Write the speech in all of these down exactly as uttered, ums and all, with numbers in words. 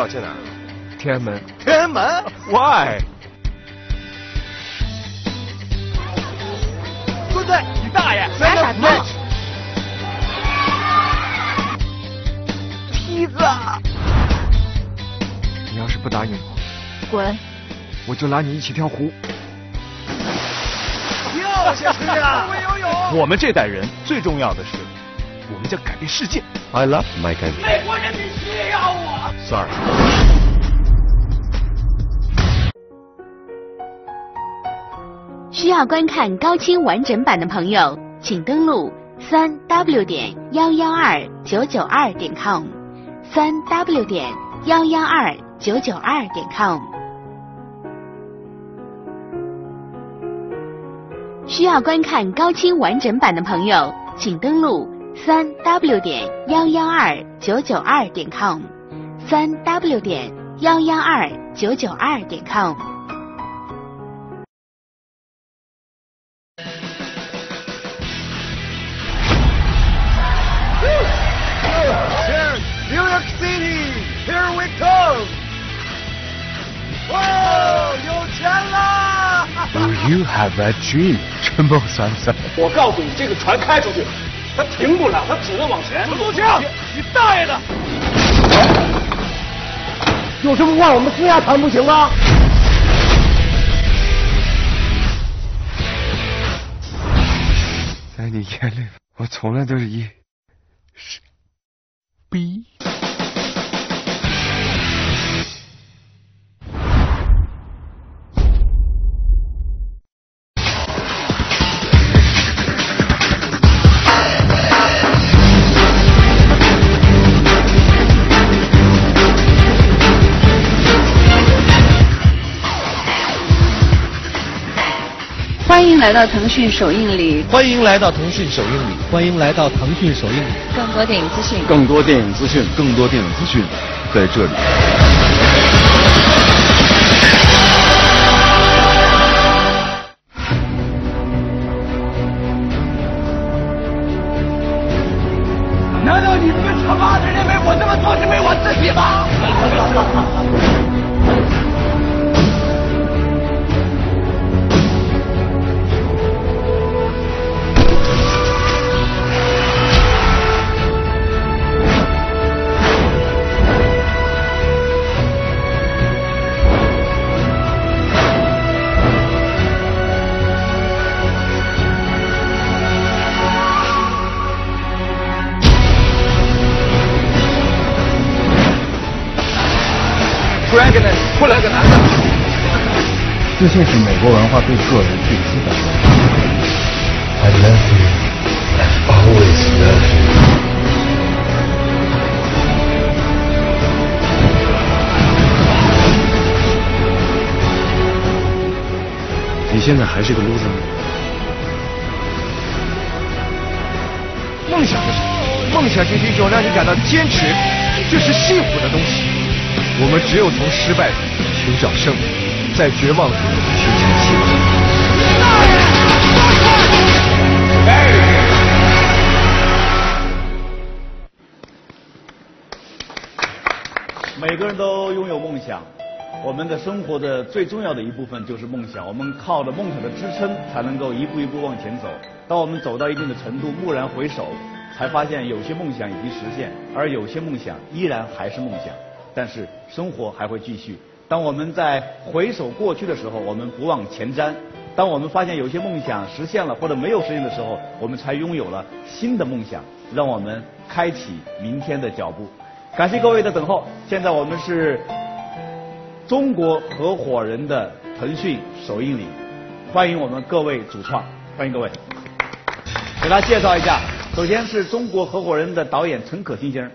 要去哪儿？ 天安门。 天安门 ？Why？ 孙子，你大爷！ 打傻子！ 梯子！ 你要是不答应我， 滚！ 我就拉你一起跳湖。 跳下去啊！会游泳。 我们这代人最重要的是，我们将改变世界。 I love my country。 美国人民需要我。 Sorry。 需要观看高清完整版的朋友，请登录三 w 点幺幺二九九二点 com， 三 w 点幺幺二九九二点 com。需要观看高清完整版的朋友，请登录三 w 点幺幺二九九二点 com， 三 w 点幺幺二九九二点 com。 New York City, here we come！ 哇，有钱啦 Do you have a dream， 陈某先生？ 我告诉你，这个船开出去，它停不了，它只能往前。陈东强，你大爷的！ 有什么话我们私下谈不行吗？ 在你眼里，我从来都是一是逼。 欢迎来到腾讯首映礼， 欢迎来到腾讯首映礼，欢迎来到腾讯首映礼。 更多电影资讯， 更多电影资讯，更多电影资讯，在这里。 难道你们他妈的认为我这么做是为我自己吗？ 突然跟他出来个男的， 自信是美国文化对个人最基本的。I love you, I always love you。 你现在还是个 loser 吗？梦想是什么？梦想是一种让你感到坚持，这是幸福的东西。我们只有从失败中寻找胜利，在绝望中寻求希望。 每个人都拥有梦想，我们的生活的最重要的一部分就是梦想。我们靠着梦想的支撑，才能够一步一步往前走。当我们走到一定的程度，蓦然回首，才发现有些梦想已经实现，而有些梦想依然还是梦想。但是生活还会继续。当我们在回首过去的时候，我们不往前瞻；当我们发现有些梦想实现了或者没有实现的时候，我们才拥有了新的梦想，让我们开启明天的脚步。感谢各位的等候。现在我们是中国合伙人的腾讯首映礼，欢迎我们各位主创，欢迎各位。给大家介绍一下，首先是中国合伙人的导演陈可辛先生。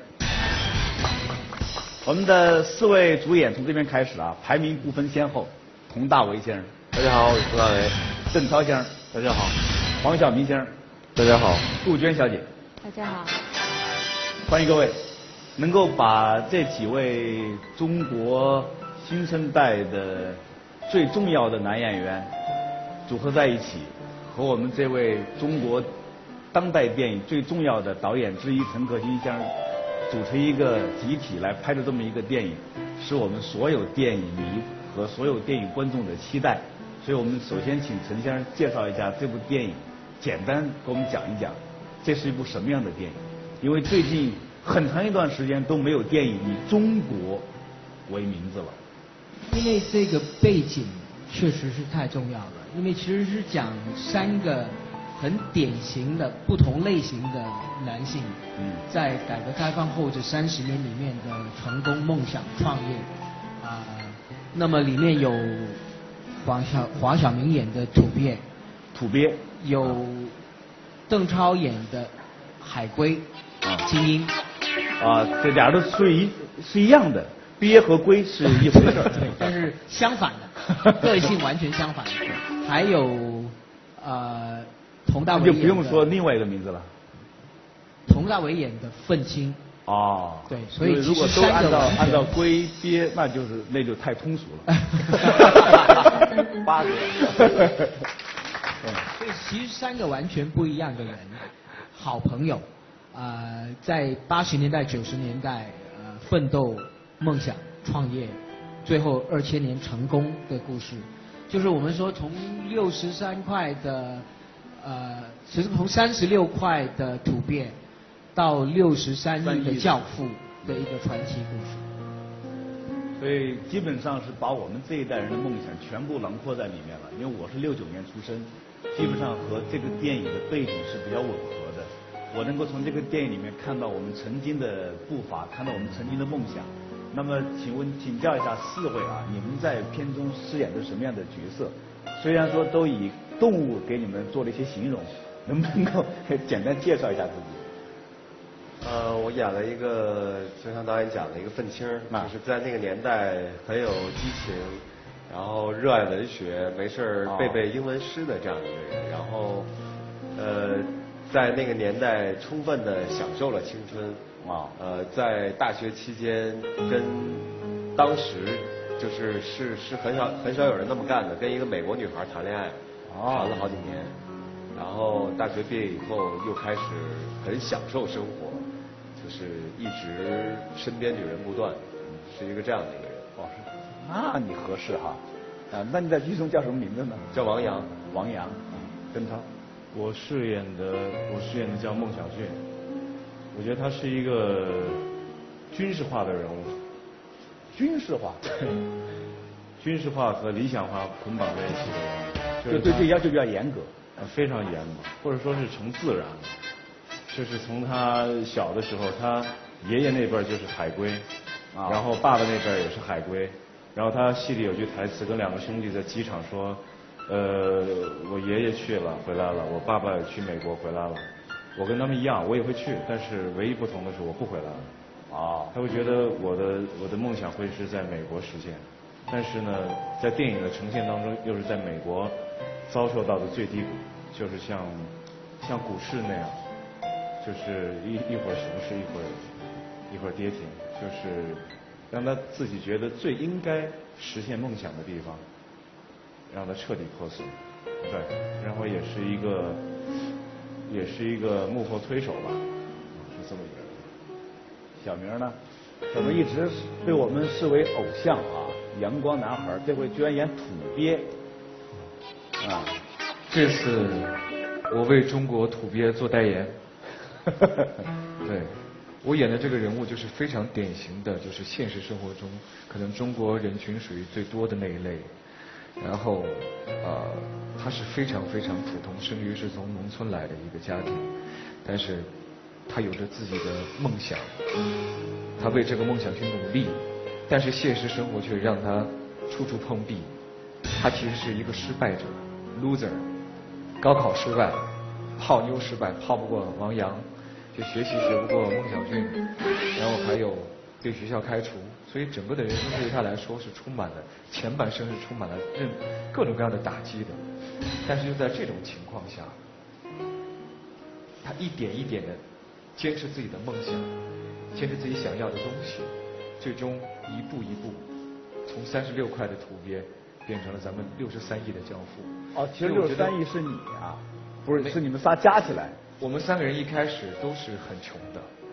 我们的四位主演从这边开始啊，排名不分先后。佟大为先生， 大家好，我是佟大为。 邓超先生， 大家好。 黄晓明先生， 大家好。 杜鹃小姐， 大家好。 欢迎各位，能够把这几位中国新生代的最重要的男演员组合在一起，和我们这位中国当代电影最重要的导演之一陈可辛先生组成一个集体来拍的这么一个电影，是我们所有电影迷和所有电影观众的期待。所以我们首先请陈先生介绍一下这部电影，简单给我们讲一讲，这是一部什么样的电影？因为最近很长一段时间都没有电影以中国为名字了。 因为这个背景确实是太重要了，因为其实是讲三个很典型的不同类型的男性，嗯，在改革开放后这三十年里面的成功、梦想、创业，啊、呃，那么里面有黄晓黄晓明演的土鳖， 土鳖， 有邓超演的海龟，啊，精英， 啊，这俩都属于是一样的。鳖和龟是一回事儿， 对，但是相反的，个性完全相反的。还有呃，佟大为就不用说另外一个名字了。 佟大为演的愤青。 哦。 对，所以如果都按照按照龟鳖，那就是那就太通俗了。八个。 所以其实三个完全不一样的人，好朋友，呃，在八十年代九十年代呃奋斗。梦想创业，最后二千年成功的故事，就是我们说从六十三块的，呃，其实从三十六块的土鳖，到六十三亿的教父的一个传奇故事。 所以基本上是把我们这一代人的梦想全部囊括在里面了。因为我是六九年出生，基本上和这个电影的背景是比较吻合的。我能够从这个电影里面看到我们曾经的步伐，看到我们曾经的梦想。那么，请问请教一下四位啊，你们在片中饰演的什么样的角色？虽然说都以动物给你们做了一些形容，能不能够简单介绍一下自己？ 呃，我演了一个，就像导演讲的一个愤青，就是在那个年代很有激情，然后热爱文学，没事背背英文诗的这样一个人。然后，呃，在那个年代充分的享受了青春。啊，呃，在大学期间跟当时就是是是很少很少有人那么干的，跟一个美国女孩谈恋爱，谈了好几年，然后大学毕业以后又开始很享受生活，就是一直身边女人不断，是一个这样的一个人。 哦，那你合适哈，啊，那你在剧中叫什么名字呢？ 叫王阳， 王阳，跟他， 我饰演的我饰演的叫孟小俊。我觉得他是一个军事化的人物， 军事化， 对，军事化和理想化捆绑在一起的人， 就对对要求比较严格， 非常严嘛，或者说是成自然的。就是从他小的时候，他爷爷那辈就是海龟，啊、然后爸爸那边也是海龟，然后他戏里有句台词，跟两个兄弟在机场说，呃，我爷爷去了回来了，我爸爸去美国回来了。我跟他们一样，我也会去，但是唯一不同的是我不回来了。啊，他会觉得我的我的梦想会是在美国实现，但是呢，在电影的呈现当中，又是在美国遭受到的最低谷，就是像像股市那样，就是一一会儿熊市，一会儿一会儿跌停，就是让他自己觉得最应该实现梦想的地方，让他彻底破损。对，然后也是一个。也是一个幕后推手吧，是这么一个人。 小明呢，小明一直被我们视为偶像啊，阳光男孩，这回居然演土鳖啊！ 这次我为中国土鳖做代言。对，我演的这个人物就是非常典型的，就是现实生活中可能中国人群属于最多的那一类。然后，呃，他是非常非常普通，生于是从农村来的一个家庭，但是他有着自己的梦想，他为这个梦想去努力，但是现实生活却让他处处碰壁。他其实是一个失败者 ，loser， 高考失败，泡妞失败，泡不过王阳，就学习学不过孟小俊，然后还有被学校开除。所以整个的人生对于他来说是充满了，前半生是充满了任各种各样的打击的。但是就在这种情况下，他一点一点的坚持自己的梦想，坚持自己想要的东西，最终一步一步从三十六块的土鳖变成了咱们六十三亿的教父。 哦，其实六十三亿是你啊，不是是你们仨加起来。 我们三个人一开始都是很穷的，啊，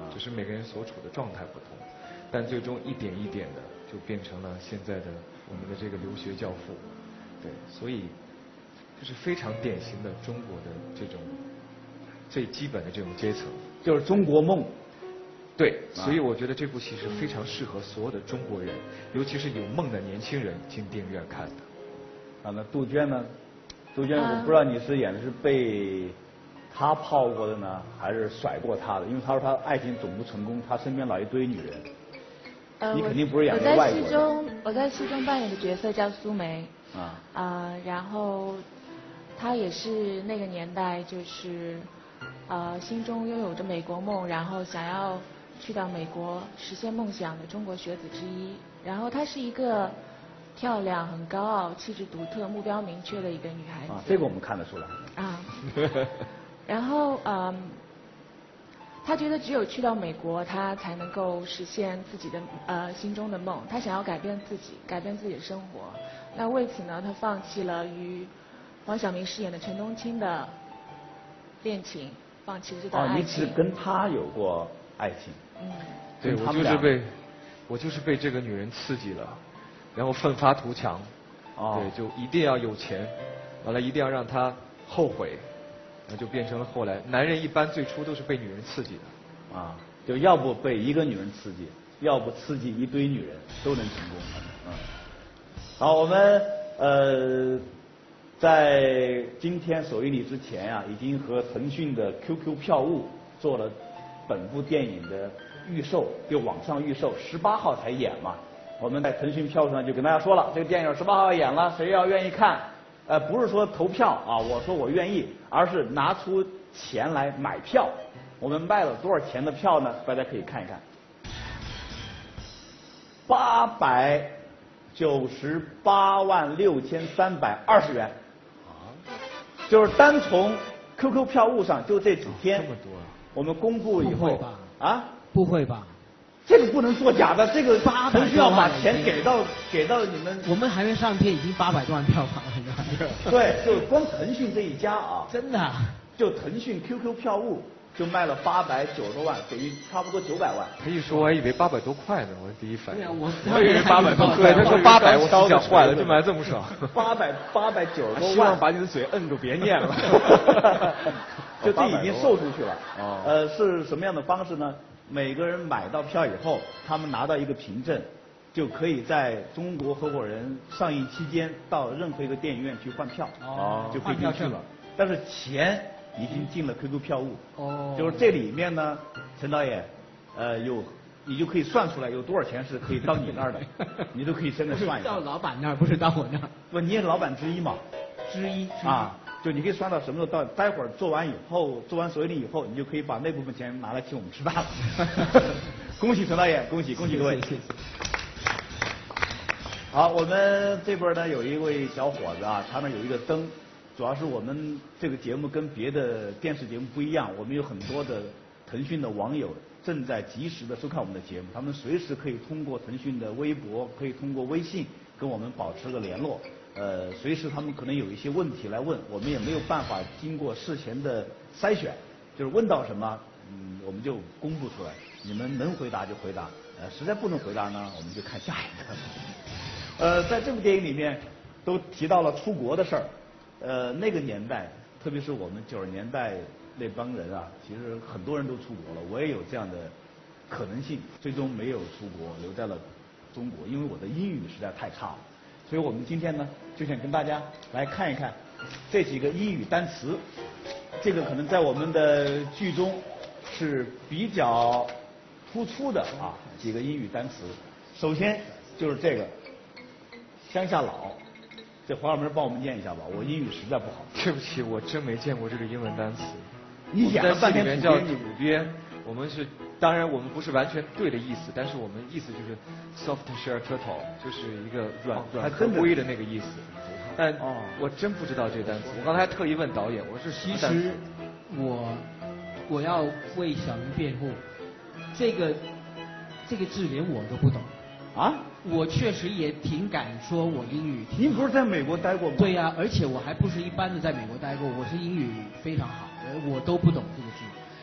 只是每个人所处的状态不同，但最终一点一点的就变成了现在的我们的这个留学教父。对，所以就是非常典型的中国的这种最基本的这种阶层， 就是中国梦。 对，所以我觉得这部戏是非常适合所有的中国人，尤其是有梦的年轻人进电影院看的。 啊，那杜鹃呢？杜鹃，我不知道你是演的是被他泡过的呢，还是甩过他的？因为他说他爱情总不成功，他身边老一堆女人。 呃， 你肯定不是演我在的外国人。 戏中，我在戏中扮演的角色叫苏梅。 啊。 啊、呃，然后她也是那个年代，就是呃心中拥有着美国梦，然后想要去到美国实现梦想的中国学子之一。然后她是一个漂亮、很高傲、气质独特、目标明确的一个女孩子。 啊，这个我们看得出来。 啊。然后嗯，她觉得只有去到美国，她才能够实现自己的呃心中的梦。她想要改变自己，改变自己的生活。那为此呢，她放弃了与黄晓明饰演的陈冬青的恋情，放弃了这段啊， 爱情。 你只跟他有过爱情。 嗯。 对，我就是被，我就是被这个女人刺激了，然后奋发图强。 哦。 对，就一定要有钱，完了一定要让她后悔，那就变成了后来男人一般最初都是被女人刺激的。 啊，就要不被一个女人刺激，要不刺激一堆女人，都能成功。嗯。好，我们呃，在今天首映礼之前啊，已经和腾讯的 Q Q 票务做了本部电影的预售，就网上预售，十八号才演嘛。我们在腾讯票上就跟大家说了，这个电影十八号要演了，谁要愿意看？呃，不是说投票啊，我说我愿意，而是拿出钱来买票。我们卖了多少钱的票呢？大家可以看一看，八百九十八万六千三百二十元。啊，就是单从 Q Q 票务上就这几天， 这么多啊！ 我们公布以后， 不会吧？ 啊？ 不会吧？ 这个不能作假的，这个八百腾讯要把钱给到给到你们。 我们还没上片，已经八百多万票房了。 对，就光腾讯这一家啊， 真的、啊， 就腾讯 Q Q 票务就卖了八百九十多万，等于差不多九百万。 他一说，我还以为八百多块呢，我第一反应。 对啊，我我以为八百多块，他说八百，我心想坏了，就买这么少。 八百八百九十多万， 希望把你的嘴摁住，别念了。 就这已经售出去了。哦。呃，是什么样的方式呢？每个人买到票以后，他们拿到一个凭证，就可以在中国合伙人上映期间到任何一个电影院去换票。 哦。 就可以进去了。但是钱已经进了 Q Q 票务。 哦。 就是这里面呢，陈导演，呃，有你就可以算出来有多少钱是可以到你那儿的，你都可以现在算一下。 到老板那儿，不是到我那儿。 不，你也是老板之一嘛。 之一。 啊。就你可以算到什么时候到，待会儿做完以后，做完首映礼以后，你就可以把那部分钱拿来请我们吃饭了。恭喜陈导演，恭喜恭喜各位。 谢谢。 好，我们这边呢有一位小伙子啊，他那有一个灯，主要是我们这个节目跟别的电视节目不一样，我们有很多的腾讯的网友正在及时的收看我们的节目，他们随时可以通过腾讯的微博，可以通过微信跟我们保持个联络。呃，随时他们可能有一些问题来问，我们也没有办法经过事前的筛选，就是问到什么，嗯，我们就公布出来，你们能回答就回答，呃，实在不能回答呢，我们就看下一个。呃，在这部电影里面都提到了出国的事儿，呃，那个年代，特别是我们九十年代那帮人啊，其实很多人都出国了，我也有这样的可能性，最终没有出国，留在了中国，因为我的英语实在太差了。所以我们今天呢，就想跟大家来看一看这几个英语单词。这个可能在我们的剧中是比较突出的啊，几个英语单词。首先就是这个乡下佬，这黄晓明帮我们念一下吧，我英语实在不好。 对不起，我真没见过这个英文单词。 你演了半天里面叫土鳖，我们是当然我们不是完全对的意思，但是我们意思就是 soft shell turtle， 就是一个软软壳龟的那个意思。但我真不知道这个单词，我刚才还特意问导演，我是其实我我要为小明辩护，这个这个字连我都不懂啊。 我确实也挺敢说我英语挺好。 您不是在美国待过吗？ 对呀、啊，而且我还不是一般的在美国待过，我是英语非常好，我都不懂这个字。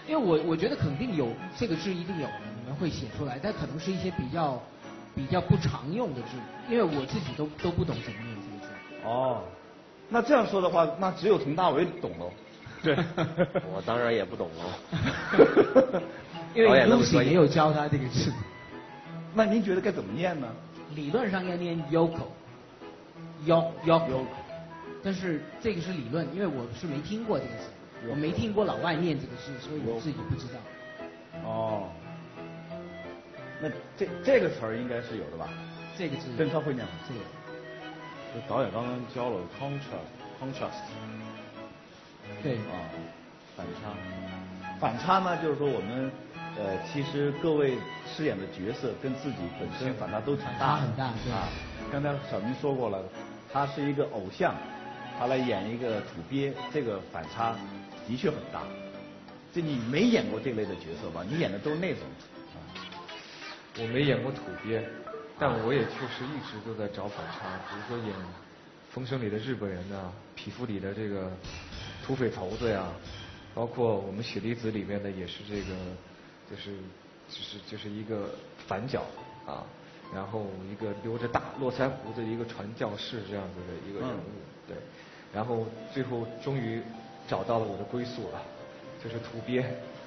因为我我觉得肯定有这个字一定有的，你们会写出来，但可能是一些比较比较不常用的字，因为我自己都都不懂怎么念这个字。 哦，那这样说的话，那只有佟大为懂喽。 对，我当然也不懂喽。 因为 Lucy 没有教他这个字。 那您觉得该怎么念呢？ 理论上要念 Yoko，Yo Yoko，但是这个是理论，因为我是没听过这个字，我没听过老外念这个字，所以我自己不知道。 哦，那这这个词儿应该是有的吧？ 这个字。 邓超会念吗？ 这个。 就导演刚刚教了 contrast，contrast。 对。 啊，反差。反差呢，就是说我们呃，其实各位饰演的角色跟自己本身反差都挺大很大，对啊。刚才小明说过了，他是一个偶像，他来演一个土鳖，这个反差的确很大。这你没演过这类的角色吧？你演的都是那种。啊、 我没演过土鳖，但我也确实一直都在找反差，比如说演《风声》里的日本人呐、啊，《匹夫》里的这个土匪头子呀。包括我们《血离子》里面的也是这个，就是就是就是一个反角啊，然后一个留着大络腮胡子的一个传教士这样子的一个人物，对，然后最后终于找到了我的归宿了，就是土鳖。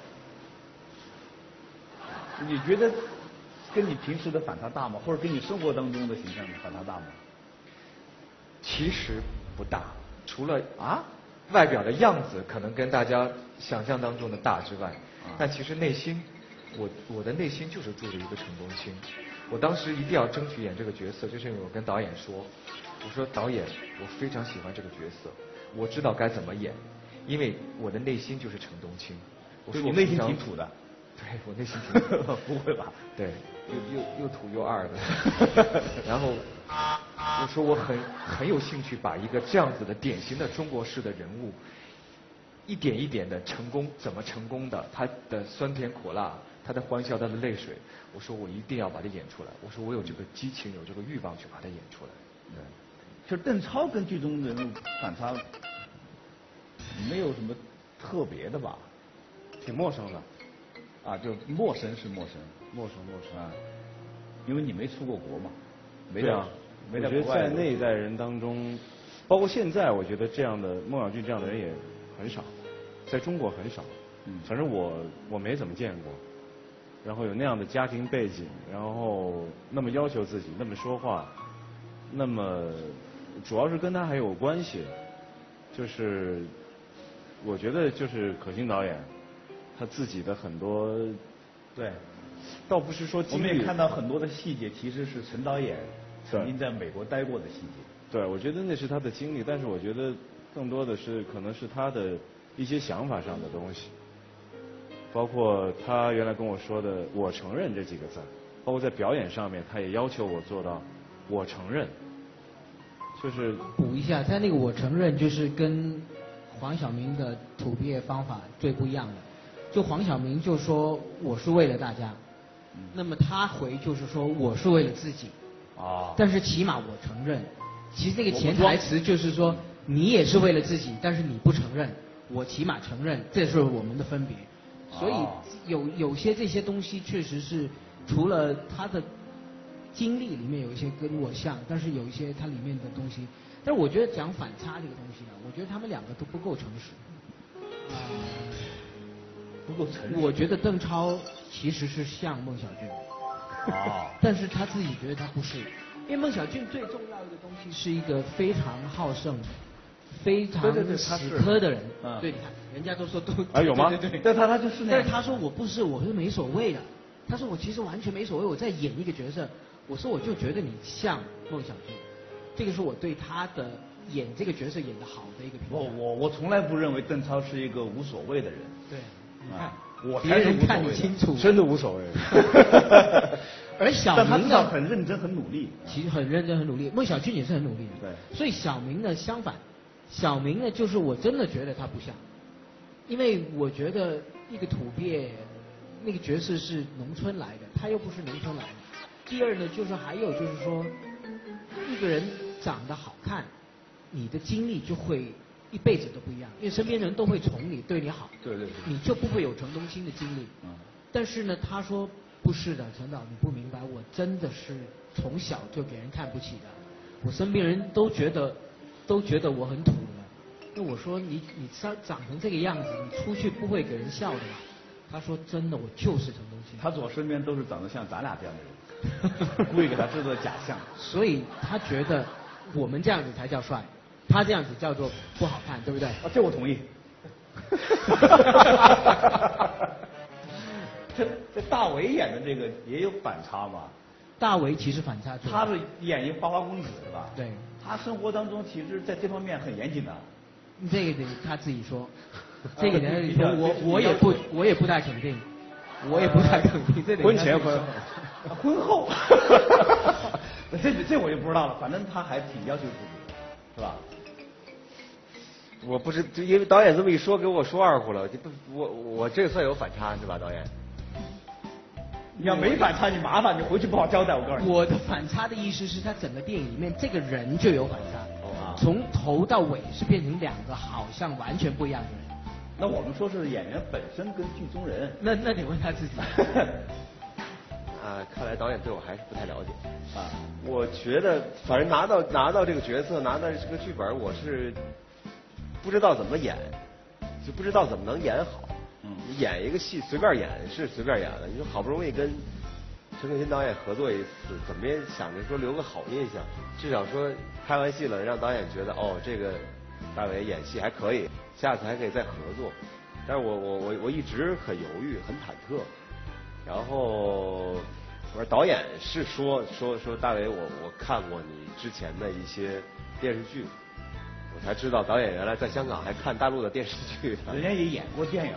你觉得跟你平时的反差大吗？或者跟你生活当中的形象反差大吗？ 其实不大，除了啊。外表的样子可能跟大家想象当中的大之外，但其实内心，我我的内心就是住着一个陈东青。我当时一定要争取演这个角色，就是因为我跟导演说，我说导演，我非常喜欢这个角色，我知道该怎么演，因为我的内心就是陈东青。我说你内心挺土的。 对，我内心挺土。 不会吧？ 对，又又又土又二的。然后我说我很很有兴趣把一个这样子的典型的中国式的人物，一点一点的成功，怎么成功的，他的酸甜苦辣，他的欢笑，他的泪水，我说我一定要把它演出来。我说我有这个激情，有这个欲望去把它演出来。 对，就是邓超跟剧中人物反差没有什么特别的吧？ 挺陌生的。 啊，就陌生是陌生， 陌生陌生啊，因为你没出过国嘛，没对啊， 没在国外。我觉得在那一代人当中，包括现在，我觉得这样的孟小俊这样的人也很少，在中国很少。嗯，反正我我没怎么见过。然后有那样的家庭背景，然后那么要求自己，那么说话，那么主要是跟他还有关系，就是我觉得就是可心导演。他自己的很多， 对， 倒不是说我们也看到很多的细节，其实是陈导演曾经在美国待过的细节。 对，我觉得那是他的经历，但是我觉得更多的是可能是他的一些想法上的东西，包括他原来跟我说的"我承认"这几个字，包括在表演上面，他也要求我做到"我承认"，就是补一下，他那个"我承认"就是跟黄晓明的土鳖方法最不一样的。就黄晓明就说我是为了大家，嗯、那么他回就是说我是为了自己， 啊， 但是起码我承认，其实那个潜台词就是说你也是为了自己，但是你不承认，我起码承认，这是我们的分别。所以有有些这些东西确实是除了他的经历里面有一些跟我像，但是有一些它里面的东西，但是我觉得讲反差这个东西呢，我觉得他们两个都不够诚实。啊、呃。 不够诚实。 我觉得邓超其实是像孟小俊， 哦， 但是他自己觉得他不是，因为孟小俊最重要的东西是一个非常好胜、非常死磕的人。对，你看，人家都说都啊有吗？ 对对对， 但他他就是那样。 但是他说我不是，我是没所谓的。他说我其实完全没所谓，我在演一个角色。我说我就觉得你像孟小俊，这个是我对他的演这个角色演得好的一个评价。 我我我从来不认为邓超是一个无所谓的人。 对。你看， 我别人看你清楚， 真的无所谓。 而小明呢， 很认真，很努力。 其实很认真，很努力。孟小俊也是很努力的。 对。 所以小明呢，相反，小明呢，就是我真的觉得他不像，因为我觉得一个土鳖，那个角色是农村来的，他又不是农村来的。第二呢，就是还有就是说，一个人长得好看，你的精力就会一辈子都不一样，因为身边人都会宠你，对你好， 对对对， 你就不会有陈东兴的经历。嗯。但是呢，他说不是的，陈导，你不明白，我真的是从小就给人看不起的，我身边人都觉得都觉得我很土的。那我说你你长长成这个样子，你出去不会给人笑的嘛？他说真的，我就是陈东兴。 他左身边都是长得像咱俩这样的人，故意给他制作假象。 所以他觉得我们这样子才叫帅，他这样子叫做不好看，对不对？ 啊，这我同意。这这大伟演的这个也有反差嘛？ 大伟其实反差最大。 他是演一花花公子是吧？ 对。 他生活当中其实在这方面很严谨的。 这个得他自己说，这个人说我我也不我也不太肯定，我也不太肯定。这婚前婚后，婚后，这这我就不知道了。反正他还挺要求自己的，是吧？ 我不是，因为导演这么一说，给我说二胡了。不，我我这算有反差是吧，导演？ 你要没反差，你麻烦，你回去不好交代。我告诉你， 我的反差的意思是他整个电影里面这个人就有反差，哦、从头到尾是变成两个好像完全不一样的人。 那我们说是演员本身跟剧中人， 那那得问他自己。 啊，看来导演对我还是不太了解啊。我觉得，反正拿到拿到这个角色，拿到这个剧本，我是不知道怎么演，就不知道怎么能演好。你演一个戏随便演是随便演的，你说好不容易跟陈可辛导演合作一次，怎么也想着说留个好印象，至少说拍完戏了让导演觉得哦这个大伟演戏还可以，下次还可以再合作。但是我我我我一直很犹豫很忐忑，然后我说导演是说说说大伟我我看过你之前的一些电视剧，我才知道导演原来在香港还看大陆的电视剧， 人家也演过电影。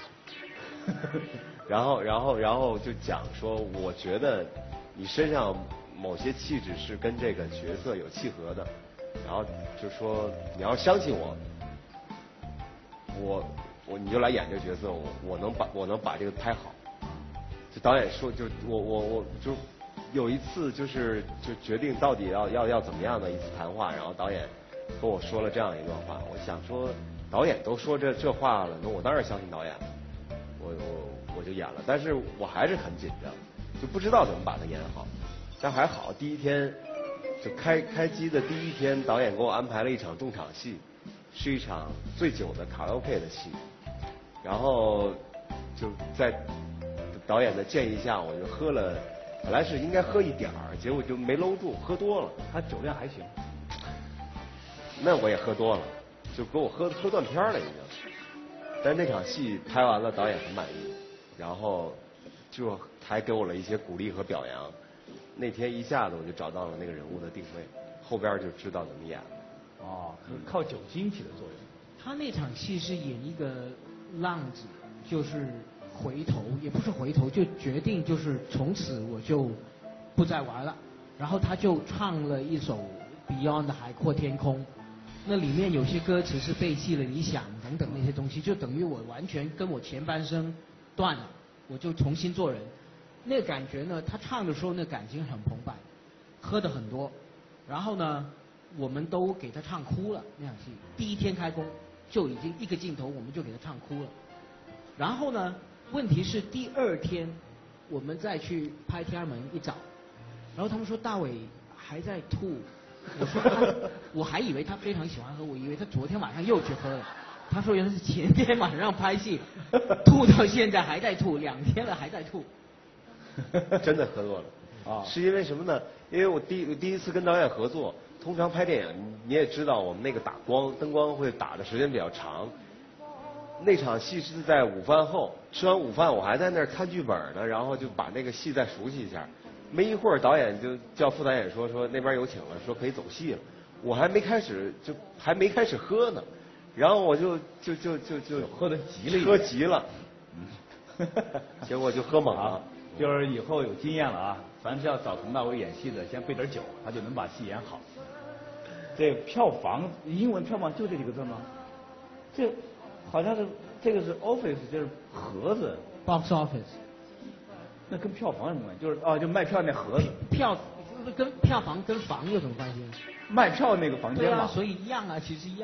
然后，然后，然后就讲说，我觉得你身上某些气质是跟这个角色有契合的，然后就说你要相信我，我我你就来演这个角色，我我能把我能把这个拍好。就导演说，就我我我就有一次就是就决定到底要要要怎么样的一次谈话，然后导演跟我说了这样一段话，我想说导演都说这这话了，那我当然相信导演了。我我我就演了，但是我还是很紧张，就不知道怎么把它演好。但还好，第一天就开开机的第一天，导演给我安排了一场重场戏，是一场醉酒的卡拉 OK 的戏。然后就在导演的建议下，我就喝了，本来是应该喝一点儿，结果就没搂住，喝多了。 他酒量还行， 那我也喝多了，就给我喝喝断片了已经。但那场戏拍完了，导演很满意，然后就还给我了一些鼓励和表扬。那天一下子我就找到了那个人物的定位，后边就知道怎么演了。 哦，靠酒精起的作用。 他那场戏是演一个浪子，就是回头，也不是回头，就决定就是从此我就不再玩了。然后他就唱了一首 Beyond 的《海阔天空》。那里面有些歌词是背弃了理想等等那些东西，就等于我完全跟我前半生断了，我就重新做人。那个感觉呢，他唱的时候那感情很澎湃，喝的很多，然后呢，我们都给他唱哭了那场戏。第一天开工就已经一个镜头，我们就给他唱哭了。然后呢，问题是第二天我们再去拍《天安门》一早，然后他们说大伟还在吐。我说他，我还以为他非常喜欢喝，我以为他昨天晚上又去喝了。他说原来是前天晚上拍戏，吐到现在还在吐，两天了还在吐。 真的喝多了啊！是因为什么呢？因为我第第一次跟导演合作，通常拍电影你也知道，我们那个打光灯光会打的时间比较长。那场戏是在午饭后，吃完午饭我还在那儿看剧本呢，然后就把那个戏再熟悉一下。没一会儿，导演就叫副导演说说那边有请了，说可以走戏了。我还没开始，就还没开始喝呢，然后我就就就就就喝的急了， 喝急了，结果就喝猛了。 就是以后有经验了啊，凡是要找佟大为演戏的，先备点酒，他就能把戏演好。这票房，英文票房就这几个字吗？这好像是这个是 office， 就是盒子 ，box office。 那跟票房有什么关系？就是哦，就卖票那盒子。 票跟票房跟房有什么关系？ 卖票那个房间嘛。 对啊，所以一样啊，其实一样啊。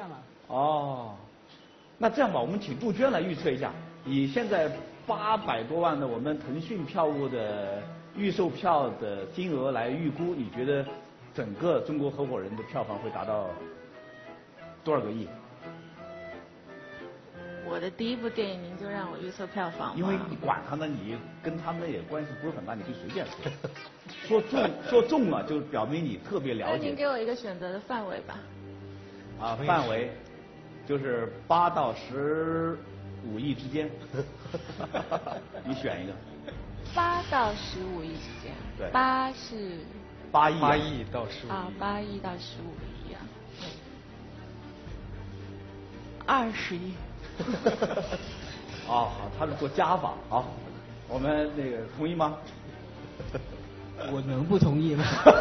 哦，那这样吧，我们请杜鹃来预测一下，以现在八百多万的我们腾讯票务的预售票的金额来预估，你觉得整个中国合伙人的票房会达到多少个亿？ 我的第一部电影您就让我预测票房吗？ 因为你管他呢，你跟他们也关系不是很大，你可以随便说。说中说中了，就表明你特别了解。 那您给我一个选择的范围吧。 啊，范围就是八到十五亿之间，你选一个。 八到十五亿之间。 对。 八是。 八亿。 八亿到十五亿。 啊，八亿到十五亿啊。二十亿。 哦，好，他是做加法，好，我们那个同意吗？ 我能不同意吗？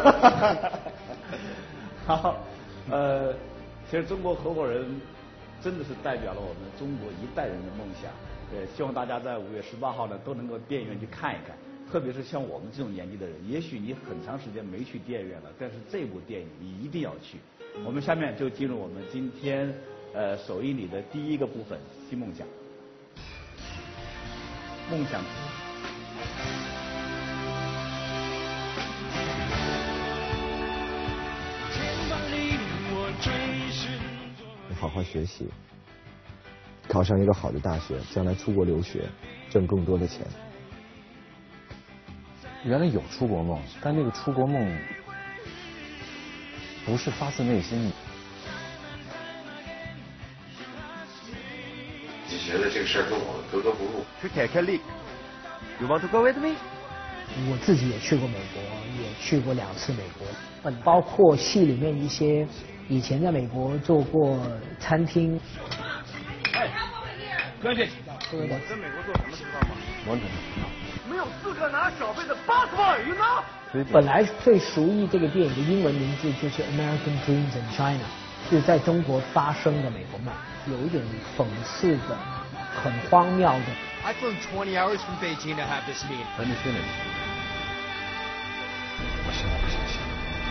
好，呃，其实中国合伙人真的是代表了我们中国一代人的梦想。呃，希望大家在五月十八号呢都能够电影院去看一看，特别是像我们这种年纪的人，也许你很长时间没去电影院了，但是这部电影你一定要去。我们下面就进入我们今天呃首映礼的第一个部分，新梦想。梦想。 你好好学习，考上一个好的大学，将来出国留学，挣更多的钱。 原来有出国梦，但那个出国梦不是发自内心的。 你觉得这个事儿跟我格格不入？ 去凯克利 ，You want to go with me？ 我自己也去过美国，也去过两次美国，包括戏里面一些以前在美国做过餐厅。 哎，关系，我在美国做什么知道吗？ 完全不知道。 没有资格拿小费的 passport，you know？ 本来最熟悉这个电影的英文名字就是 American Dreams in China， 是在中国发生的美国梦，有一点讽刺的，很荒谬的。 I flew twenty hours from Beijing to have this meeting. Let me finish. 我现在不相信。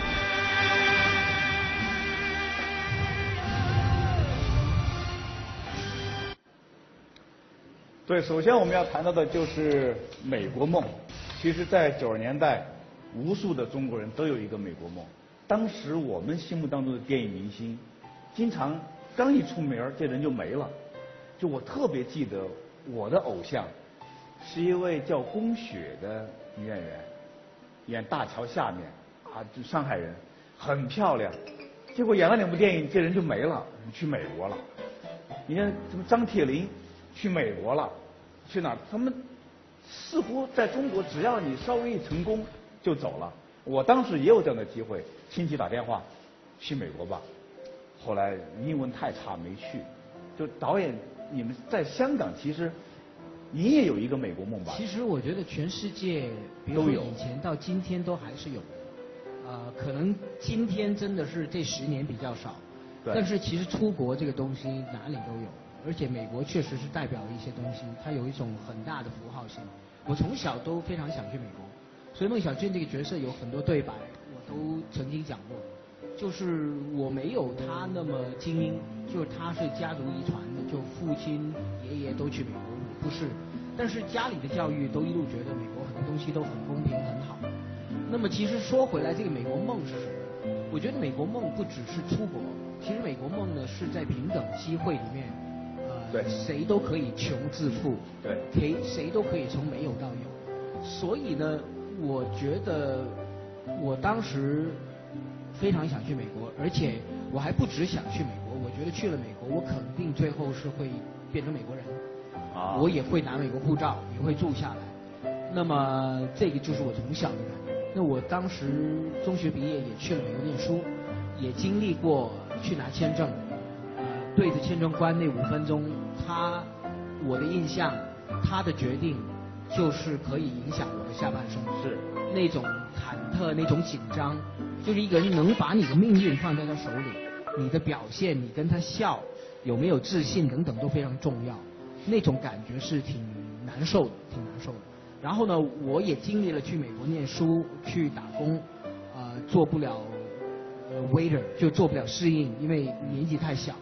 对，首先我们要谈到的就是美国梦。其实，在九十年代，无数的中国人都有一个美国梦。当时我们心目当中的电影明星，经常刚一出名儿，这人就没了。就我特别记得，我的偶像是一位叫龚雪的女演员，演《大桥下面》啊，就上海人，很漂亮。结果演了两部电影，这人就没了，去美国了。你看什么张铁林去美国了，去哪儿？他们似乎在中国，只要你稍微一成功就走了。我当时也有这样的机会，亲戚打电话去美国吧，后来英文太差没去。就导演，你们在香港其实你也有一个美国梦吧？ 其实我觉得全世界，比如说以前到今天都还是有的。呃，可能今天真的是这十年比较少，但是其实出国这个东西哪里都有，而且美国确实是代表了一些东西，它有一种很大的符号性。我从小都非常想去美国，所以孟小俊这个角色有很多对白我都曾经讲过，就是我没有他那么精英，就是他是家族遗传的，就父亲爷爷都去美国，我不是，但是家里的教育都一路觉得美国很多东西都很公平很好。那么其实说回来，这个美国梦是什么？我觉得美国梦不只是出国，其实美国梦呢是在平等机会里面，呃， 对， 谁都可以穷致富， 对， 谁谁都可以从没有到有。所以呢，我觉得我当时非常想去美国，而且我还不只想去美国，我觉得去了美国，我肯定最后是会变成美国人，啊，我也会拿美国护照，也会住下来。那么这个就是我从小的感觉。那我当时中学毕业也去了美国念书，也经历过去拿签证，呃，对着签证官那五分钟，他我的印象，他的决定就是可以影响我的下半生， 是那种忐忑，那种紧张，就是一个人能把你的命运放在他手里，你的表现，你跟他笑，有没有自信等等都非常重要，那种感觉是挺难受的，挺难受的。然后呢，我也经历了去美国念书、去打工，呃，做不了呃 waiter，就做不了适应，因为年纪太小。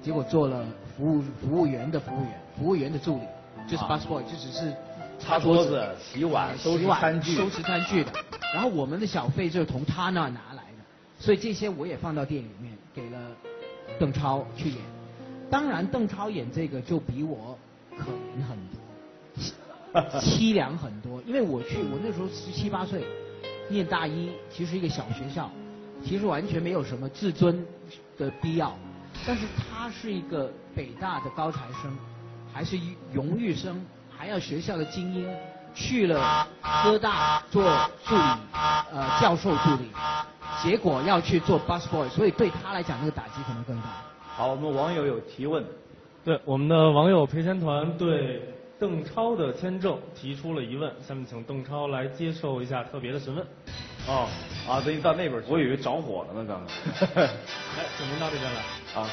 结果做了服务服务员的服务员，服务员的助理，就是 busboy，、啊、就只是擦桌子、洗碗、收拾餐具、 收拾餐具的。然后我们的小费就是从他那拿来的，所以这些我也放到电影里面，给了邓超去演。当然，邓超演这个就比我可怜很多，凄凉很多。因为我去，我那时候十七八岁，念大一，其实一个小学校，其实完全没有什么自尊的必要。但是他是一个北大的高材生，还是荣誉生，还要学校的精英，去了科大做助理，呃，教授助理，结果要去做 busboy， 所以对他来讲，那个打击可能更大。 好，我们网友有提问。 对，我们的网友陪签团对邓超的签证提出了疑问，下面请邓超来接受一下特别的询问。 哦，啊，等于到那边去， 我以为着火了呢，刚刚。 来，请您到这边来。 啊。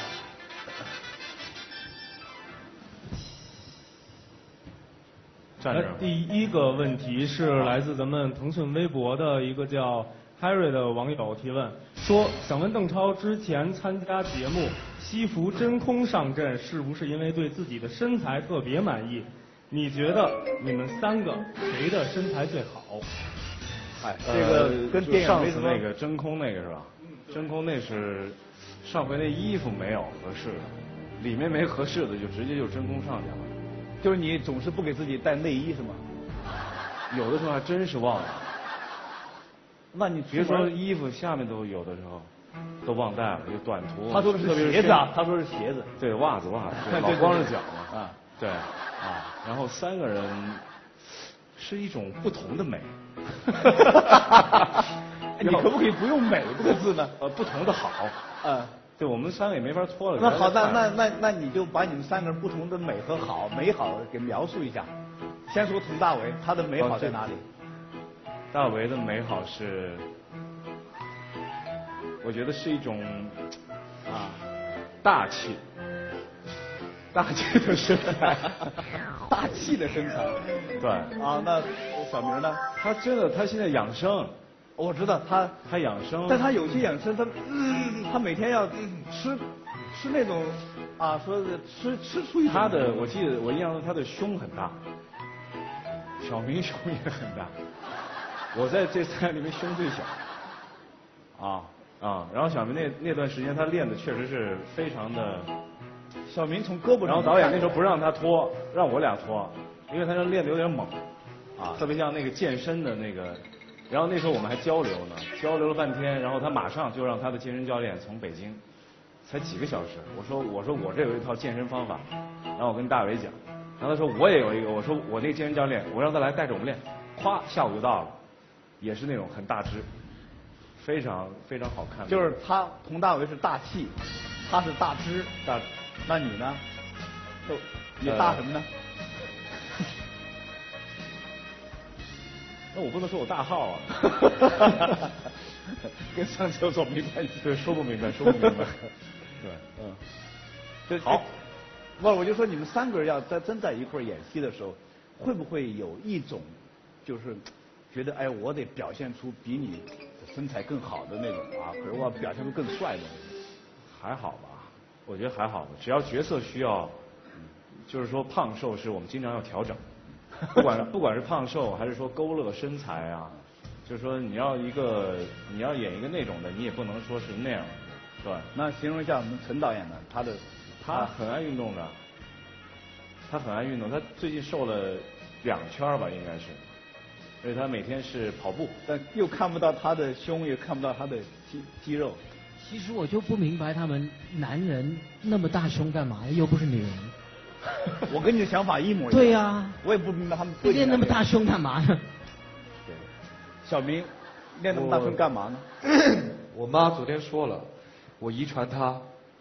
站着。 第一个问题是来自咱们腾讯微博的一个叫 Harry 的网友提问，说想问邓超之前参加节目西服真空上阵，是不是因为对自己的身材特别满意？你觉得你们三个谁的身材最好？ 哎，这个跟电影没什么。上次那个真空那个是吧？真空那是上回那衣服没有合适的，里面没合适的就直接就真空上去了。 就是你总是不给自己带内衣是吗？ 有的时候还真是忘了。 那你别说衣服下面都有的时候都忘带了，有短途。 他说的是鞋子啊，他说是鞋子。 对，袜子袜子，老光着脚嘛。 啊， 对啊，然后三个人是一种不同的美。 你可不可以不用美这个字呢？ 呃，不同的好。 嗯。 对，我们三个也没法脱了。 那好，那那那那你就把你们三个人不同的美和好、美好给描述一下。先说佟大为，他的美好在哪里？ 大为的美好是，我觉得是一种啊大气，大气的身材， 大气的身材。 对。 啊，那小明呢？ 他真的，他现在养生。 我知道他他养生， 但他有些养生，他嗯，他每天要吃吃那种啊，说是吃吃出一他的，我记得我印象中他的胸很大，小明胸也很大，我在这三里面胸最小，啊啊，然后小明那那段时间他练的确实是非常的， 小明从胳膊上， 然后导演那时候不让他脱，让我俩脱，因为他说练的有点猛，啊，特别像那个健身的那个。然后那时候我们还交流呢，交流了半天，然后他马上就让他的健身教练从北京，才几个小时。我说我说我这有一套健身方法，然后我跟大伟讲，然后他说我也有一个，我说我那个健身教练，我让他来带着我们练，咵下午就到了，也是那种很大只，非常非常好看。 就是他佟大为是大气，他是大只， 大， 那你呢？就你大什么呢？ 那我不能说我大号啊， 跟上厕所没关系。 对，说不明白，说不明白。对， 嗯。对， 好。 不，我就说你们三个人要在真在一块儿演戏的时候，会不会有一种，就是觉得哎，我得表现出比你身材更好的那种啊，可是我要表现出更帅的。 还好吧，我觉得还好吧，只要角色需要，就是说胖瘦是我们经常要调整。不管不管是胖瘦还是说勾勒身材啊，就是说你要一个你要演一个那种的，你也不能说是那样，对吧？ 那形容一下我们陈导演呢？他的他很爱运动的，他很爱运动，他最近瘦了两圈吧，应该是，而且他每天是跑步， 但又看不到他的胸，也看不到他的肌肌肉。 其实我就不明白他们男人那么大胸干嘛？又不是女人。 我跟你的想法一模一样。 对呀、啊， 我也不明白他们练那么大胸干嘛呢？ 对，小明练那么大胸干嘛呢？ 我妈昨天说了，我遗传她，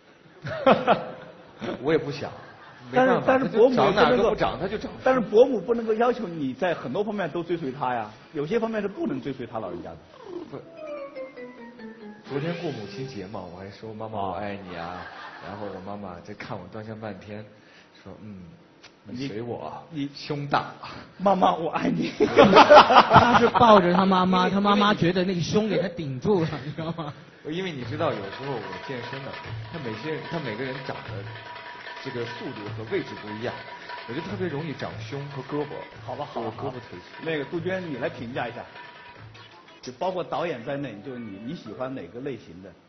我也不想。 但是但是伯母长哪个不长，他就长。 但是伯母不能够要求你在很多方面都追随他呀，有些方面是不能追随他老人家的。 不，昨天过母亲节嘛，我还说妈妈我爱你啊，然后我妈妈在看我端详半天。说嗯，你随我， 你胸大， 妈妈我爱你。 他是抱着他妈妈，他妈妈觉得那个胸给他顶住了，你知道吗？ 因为你知道，有时候我健身的，他每些人他每个人长的这个速度和位置不一样，我就特别容易长胸和胳膊。 好吧，好吧， 胳膊腿。 那个杜鹃，你来评价一下，就包括导演在内，就是你你喜欢哪个类型的？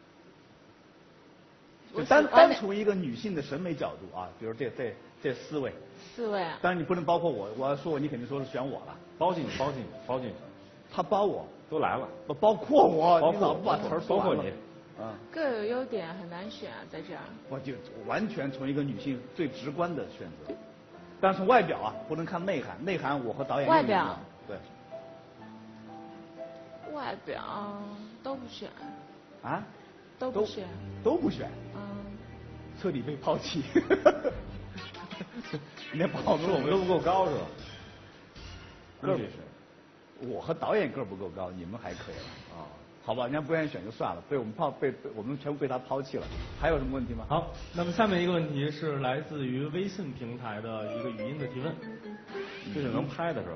就单单从一个女性的审美角度啊，比如这这这四位。 四位啊。 当然你不能包括我，我要说我，你肯定说是选我了。 包进去，包进去，包进去。 他包我。 都来了。 不包括我， 包你老不把词儿说包括你。 啊。 各有优点，很难选啊，在这儿。 我就完全从一个女性最直观的选择，但是外表啊，不能看内涵，内涵我和导演外表。 对。 外表都不选。 啊？ 都不选。 都不选。 嗯。 彻底被抛弃。你那跑是我们都不够高是吧？ 个儿我和导演个儿不够高，你们还可以了啊。好吧，人家不愿意选就算了，被我们抛被我们全部被他抛弃了。还有什么问题吗？ 好，那么下面一个问题是来自于微信平台的一个语音的提问， 这是能拍的是吧？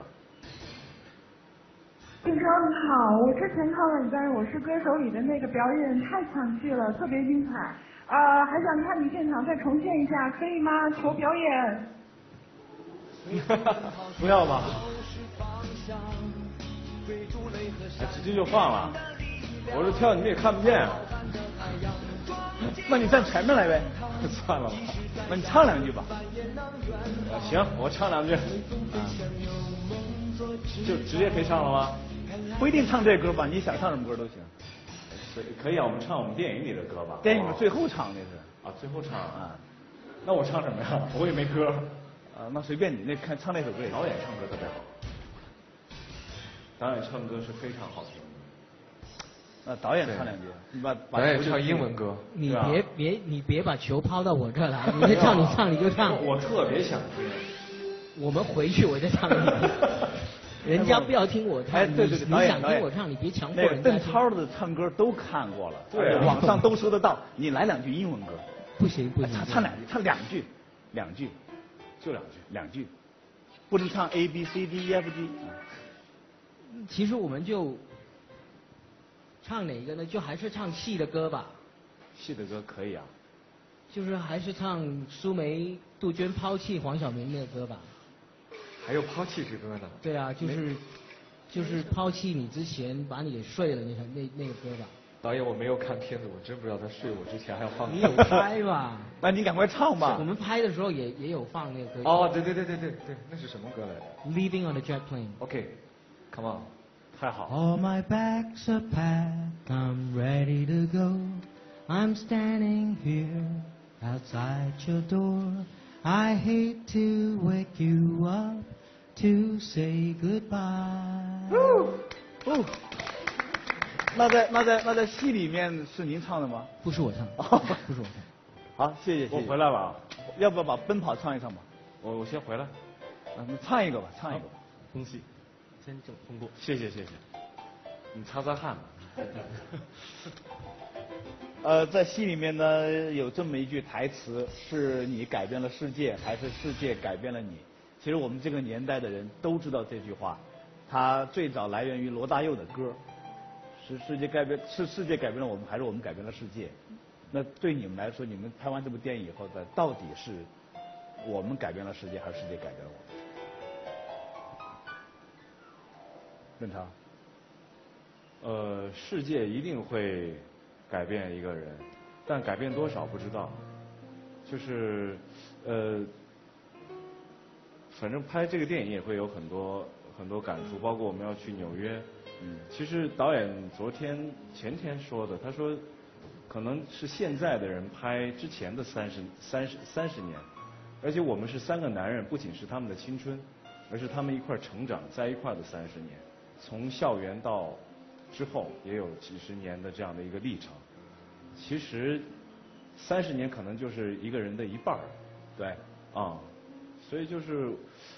郑超你好，我之前看了你在《我是歌手》里的那个表演，太抢戏了，特别精彩。呃，还想看你现场再重现一下，可以吗？求表演。 不要吧。哎，直接就放了。我这跳你们也看不见。 那你站前面来呗。 算了吧。 那你唱两句吧。 啊、行，我唱两句。啊、就直接可以唱了吗？ 不一定唱这歌吧，你想唱什么歌都行。 可以可以啊，我们唱我们电影里的歌吧。 电影里最后唱那是。 啊，最后唱啊。那我唱什么呀？我也没歌。 啊，那随便你，那看唱那首歌。 导演唱歌特别好。导演唱歌是非常好听的。 那导演唱两句，你把把导演唱英文歌。 你别别你别把球抛到我这儿来，你就唱你唱你就唱。 我特别想听。 我们回去我再唱给你听。人家不要听我唱， 哎，对对对， 你想听我唱，你别强迫人家。邓超的唱歌都看过了， 对， 网上都搜得到。你来两句英文歌。 不行不行， 唱唱两句，唱两句，两句， 就两句， 两句，不能唱 A B C D E F G。 其实我们就唱哪个呢？就还是唱戏的歌吧。 戏的歌可以啊。 就是还是唱苏梅、杜鹃抛弃黄晓明那个歌吧。 还有抛弃之歌呢？ 对啊，就是就是抛弃你之前把你给睡了那那那个歌吧。 导演，我没有看片子，我真不知道他睡我之前还要放。 你有拍吧？ 那你赶快唱吧。 我们拍的时候也也有放那个歌。 哦，对对对对对对，那是什么歌来着 ？Living on a Jet Plane。OK，Come on， 太好。 All my bags are packed, I'm ready to go. I'm standing here outside your door. I hate to wake you up to say goodbye. 哦，那在那在那在戏里面是您唱的吗？ 不是我唱， 哦， 不是我唱。 好，谢谢谢谢。 我回来了啊， 要不要把《奔跑》唱一唱吧？ 我我先回来。 啊，你唱一个吧，唱一个吧。 恭喜，签证通过。 谢谢谢谢。你擦擦汗吧。 呃，在戏里面呢，有这么一句台词：是你改变了世界，还是世界改变了你？其实我们这个年代的人都知道这句话，它最早来源于罗大佑的歌，是世界改变，是世界改变了我们，还是我们改变了世界？那对你们来说，你们拍完这部电影以后的，到底是我们改变了世界，还是世界改变了我们？邓超。 呃，世界一定会改变一个人，但改变多少不知道。就是呃，反正拍这个电影也会有很多很多感触，包括我们要去纽约。嗯，其实导演昨天前天说的，他说可能是现在的人拍之前的三十三十三十年，而且我们是三个男人，不仅是他们的青春，而是他们一块成长在一块的三十年，从校园到之后也有几十年的这样的一个历程。其实三十年可能就是一个人的一半儿， 对， 啊，所以就是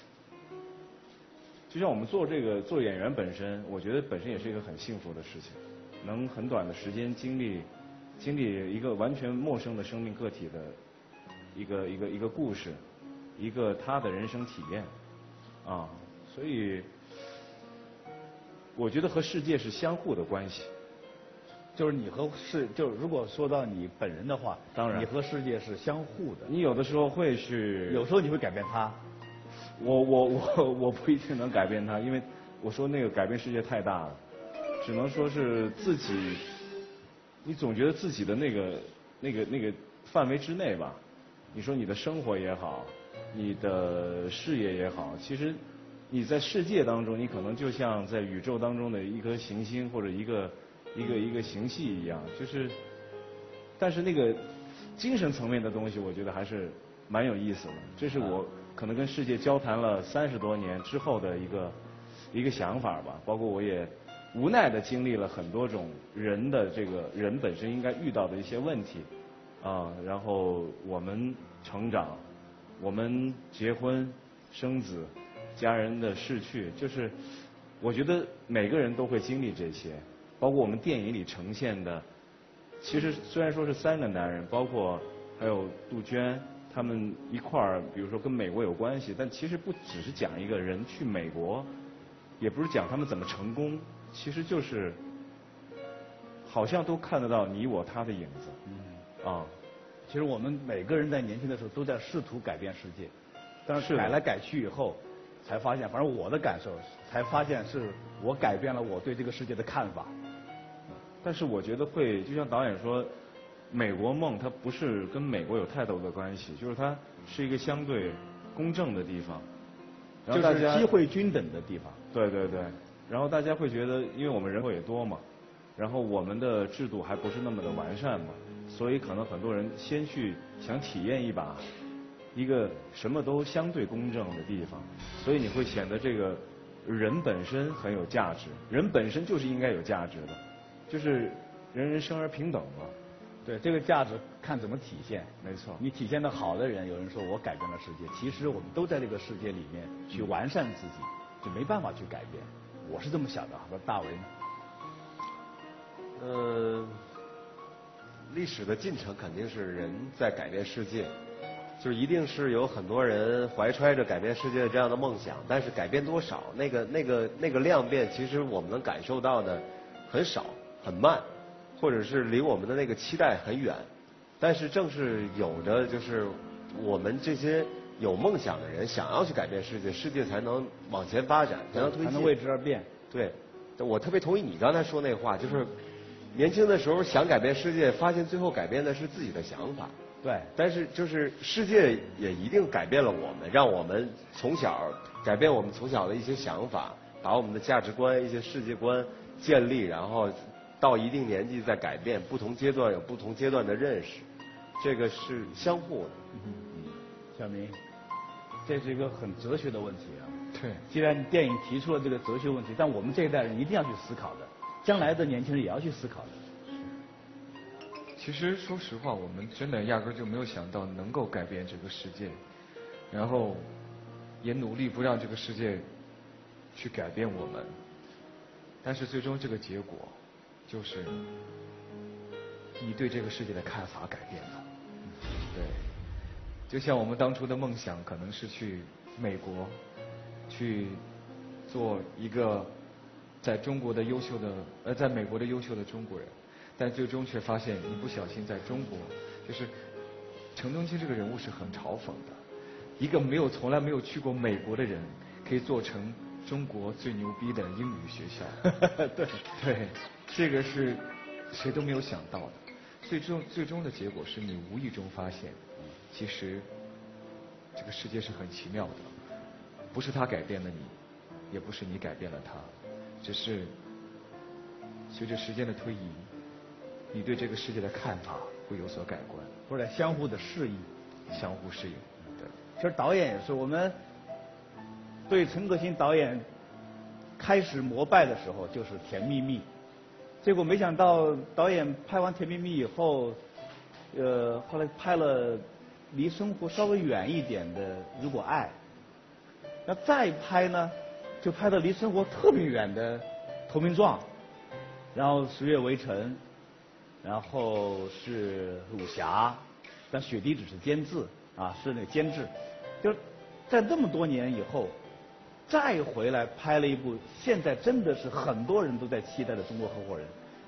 就像我们做这个做演员本身，我觉得本身也是一个很幸福的事情，能很短的时间经历经历一个完全陌生的生命个体的一个一个一个故事，一个他的人生体验，啊，所以我觉得和世界是相互的关系。 就是你和世，就是如果说到你本人的话， 当然你和世界是相互的。 你有的时候会去， 有时候你会改变他。 我我我我不一定能改变他，因为我说那个改变世界太大了，只能说是自己，你总觉得自己的那个那个那个范围之内吧。你说你的生活也好，你的事业也好，其实你在世界当中，你可能就像在宇宙当中的一颗行星或者一个一个一个行系一样，就是，但是那个精神层面的东西，我觉得还是蛮有意思的。这是我可能跟世界交谈了三十多年之后的一个一个想法吧。包括我也无奈的经历了很多种人的这个人本身应该遇到的一些问题啊，然后我们成长，我们结婚生子，家人的逝去，就是我觉得每个人都会经历这些。包括我们电影里呈现的，其实虽然说是三个男人，包括还有杜鹃，他们一块儿，比如说跟美国有关系，但其实不只是讲一个人去美国，也不是讲他们怎么成功，其实就是好像都看得到你我他的影子。嗯。啊， 其实我们每个人在年轻的时候都在试图改变世界，但是改来改去以后，才发现，反正我的感受，才发现是我改变了我对这个世界的看法。 但是我觉得会，就像导演说，美国梦它不是跟美国有太多的关系，就是它是一个相对公正的地方，然后大家就是机会均等的地方。 对对对，然后大家会觉得，因为我们人口也多嘛，然后我们的制度还不是那么的完善嘛，所以可能很多人先去想体验一把一个什么都相对公正的地方，所以你会显得这个人本身很有价值，人本身就是应该有价值的。就是人人生而平等嘛， 对这个价值看怎么体现。 没错， 你体现的好的人，有人说我改变了世界，其实我们都在这个世界里面去完善自己，就没办法去改变。我是这么想的，不知道大为呢？ 呃，历史的进程肯定是人在改变世界，就一定是有很多人怀揣着改变世界的这样的梦想，但是改变多少，那个那个那个量变，其实我们能感受到的很少很慢，或者是离我们的那个期待很远。但是正是有着就是我们这些有梦想的人想要去改变世界，世界才能往前发展，才能推进， 才能为之而变。 对，我特别同意你刚才说那话，就是年轻的时候想改变世界，发现最后改变的是自己的想法。 对， 但是就是世界也一定改变了我们，让我们从小改变我们从小的一些想法，把我们的价值观、一些世界观建立，然后到一定年纪再改变，不同阶段有不同阶段的认识，这个是相互的。 嗯，小明，这是一个很哲学的问题啊。 对， 既然电影提出了这个哲学问题，但我们这一代人一定要去思考的，将来的年轻人也要去思考的。 其实说实话，我们真的压根就没有想到能够改变这个世界，然后也努力不让这个世界去改变我们，但是最终这个结果就是你对这个世界的看法改变了。对，就像我们当初的梦想可能是去美国，去做一个在中国的优秀的呃，在美国的优秀的中国人。但最终却发现，一不小心在中国，就是陈东青这个人物是很嘲讽的，一个没有从来没有去过美国的人，可以做成中国最牛逼的英语学校。 对对，这个是谁都没有想到的。最终最终的结果是你无意中发现，其实这个世界是很奇妙的，不是他改变了你，也不是你改变了他，只是随着时间的推移，你对这个世界的看法会有所改观， 或者相互的适应， 相互适应。对， 其实导演也是，我们对陈可辛导演开始膜拜的时候就是《甜蜜蜜》，结果没想到导演拍完《甜蜜蜜》以后，呃，后来拍了离生活稍微远一点的《如果爱》，那再拍呢，就拍到离生活特别远的《投名状》，然后《十月围城》。然后是武侠，但雪滴只是监制啊，是那个监制，就在那么多年以后，再回来拍了一部现在真的是很多人都在期待的《中国合伙人》，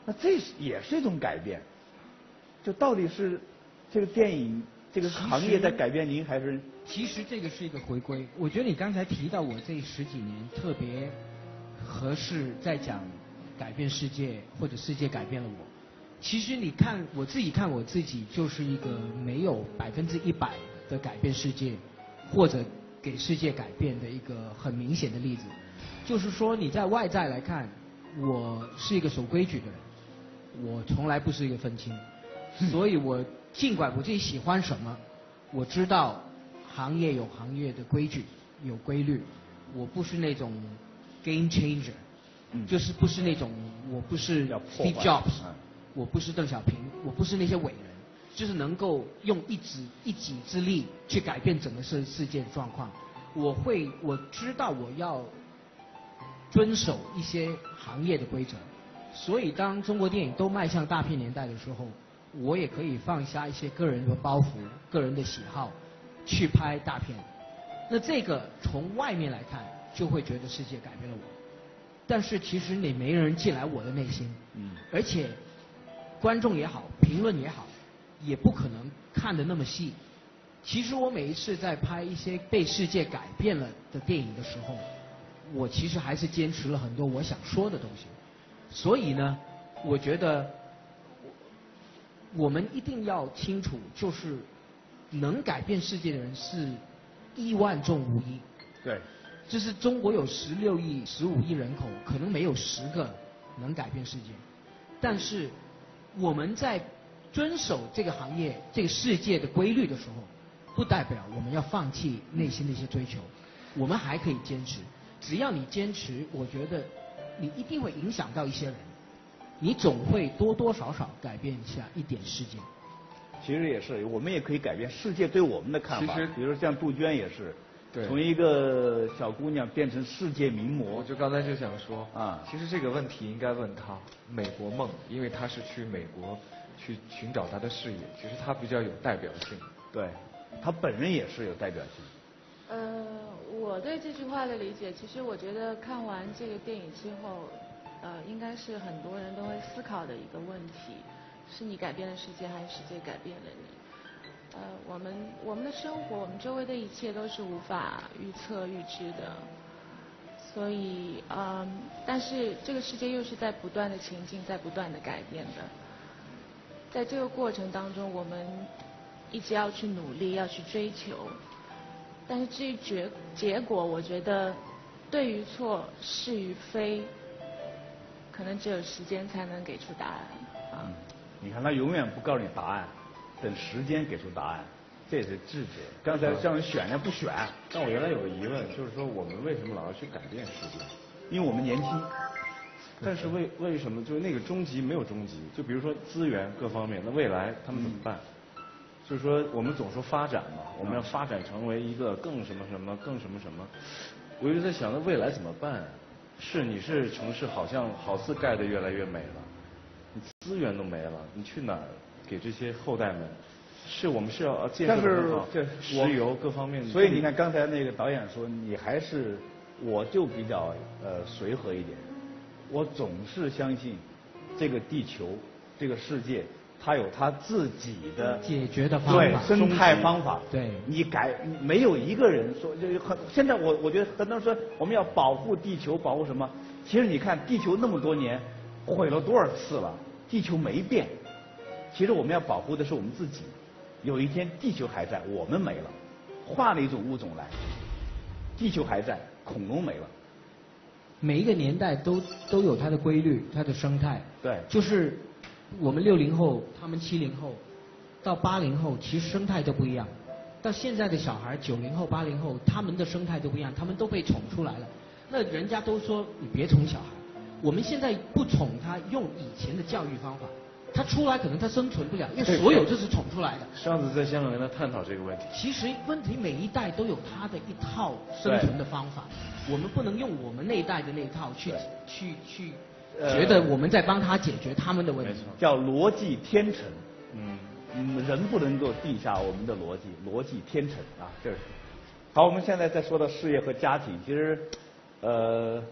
那这是也是一种改变。就到底是这个电影这个行业在改变您，还是？ 其实这个是一个回归。我觉得你刚才提到我这十几年特别合适在讲改变世界，或者世界改变了我。其实你看我自己看我自己，就是一个没有百分之一百的改变世界，或者给世界改变的一个很明显的例子。就是说你在外在来看，我是一个守规矩的人，我从来不是一个愤青，所以我尽管我自己喜欢什么，我知道行业有行业的规矩，有规律，我不是那种 game changer，、嗯、就是不是那种，我不是 Steve Jobs，、嗯、我不是邓小平，我不是那些伟人，就是能够用一己一己之力去改变整个世世界的状况。我会我知道我要遵守一些行业的规则，所以当中国电影都迈向大片年代的时候，我也可以放下一些个人的包袱、个人的喜好，去拍大片。那这个从外面来看，就会觉得世界改变了我。但是其实你没人进来我的内心，嗯，而且观众也好，评论也好，也不可能看得那么细。其实我每一次在拍一些被世界改变了的电影的时候，我其实还是坚持了很多我想说的东西。所以呢，我觉得我们一定要清楚，就是能改变世界的人是亿万中无一。 对。 就是中国有十六亿、十五亿人口，可能没有十个能改变世界。但是我们在遵守这个行业、这个世界的规律的时候，不代表我们要放弃内心的一些追求，我们还可以坚持。只要你坚持，我觉得你一定会影响到一些人，你总会多多少少改变一下一点世界。 其实也是，我们也可以改变世界对我们的看法。 其实， 比如像杜鹃也是， 对， 从一个小姑娘变成世界名模。 我就刚才就想说啊，其实这个问题应该问她美国梦，因为她是去美国去寻找她的事业，其实她比较有代表性。 对，她本人也是有代表性。 呃，我对这句话的理解，其实我觉得看完这个电影之后，呃，应该是很多人都会思考的一个问题：是你改变了世界，还是世界改变了你？呃，我们我们的生活，我们周围的一切都是无法预测预知的，所以，嗯，但是这个世界又是在不断的前进，在不断的改变的。在这个过程当中，我们一直要去努力，要去追求。但是至于结结果，我觉得对与错、是与非，可能只有时间才能给出答案啊。 嗯，你看他永远不告诉你答案，等时间给出答案，这是智者。刚才叫人选人不选。 但我原来有个疑问，就是说我们为什么老要去改变世界？ 因为我们年轻。 但是为为什么就是那个终极没有终极？就比如说资源各方面，那未来他们怎么办？嗯，就是说我们总说发展嘛，我们要发展成为一个更什么什么更什么什么。我就在想，那未来怎么办？是你是城市好像好似盖得越来越美了，你资源都没了，你去哪儿给这些后代们？是我们是要建设很好， 这石油各方面。 所以你看刚才那个导演说，你还是我就比较呃随和一点。我总是相信，这个地球，这个世界，它有它自己的解决的方法，对生态方法。 对， 你改没有一个人说，就很现在我我觉得很多人说我们要保护地球，保护什么？其实你看地球那么多年毁了多少次了，地球没变。其实我们要保护的是我们自己。有一天地球还在，我们没了，换了一种物种来，地球还在，恐龙没了。 每一个年代都都有它的规律，它的生态。 对。 就是我们六零后，他们七零后，到八零后，其实生态都不一样。到现在的小孩，九零后、八零后，他们的生态都不一样，他们都被宠出来了。那人家都说你别宠小孩，我们现在不宠他，用以前的教育方法。他出来可能他生存不了，因为所有这是宠出来的。 上次在香港跟他探讨这个问题。 其实问题每一代都有他的一套生存的方法，我们不能用我们那一代的那一套去去去觉得我们在帮他解决他们的问题。 叫逻辑天成，嗯嗯，人不能够地下我们的逻辑，逻辑天成啊，这是。好，我们现在再说到事业和家庭，其实，呃，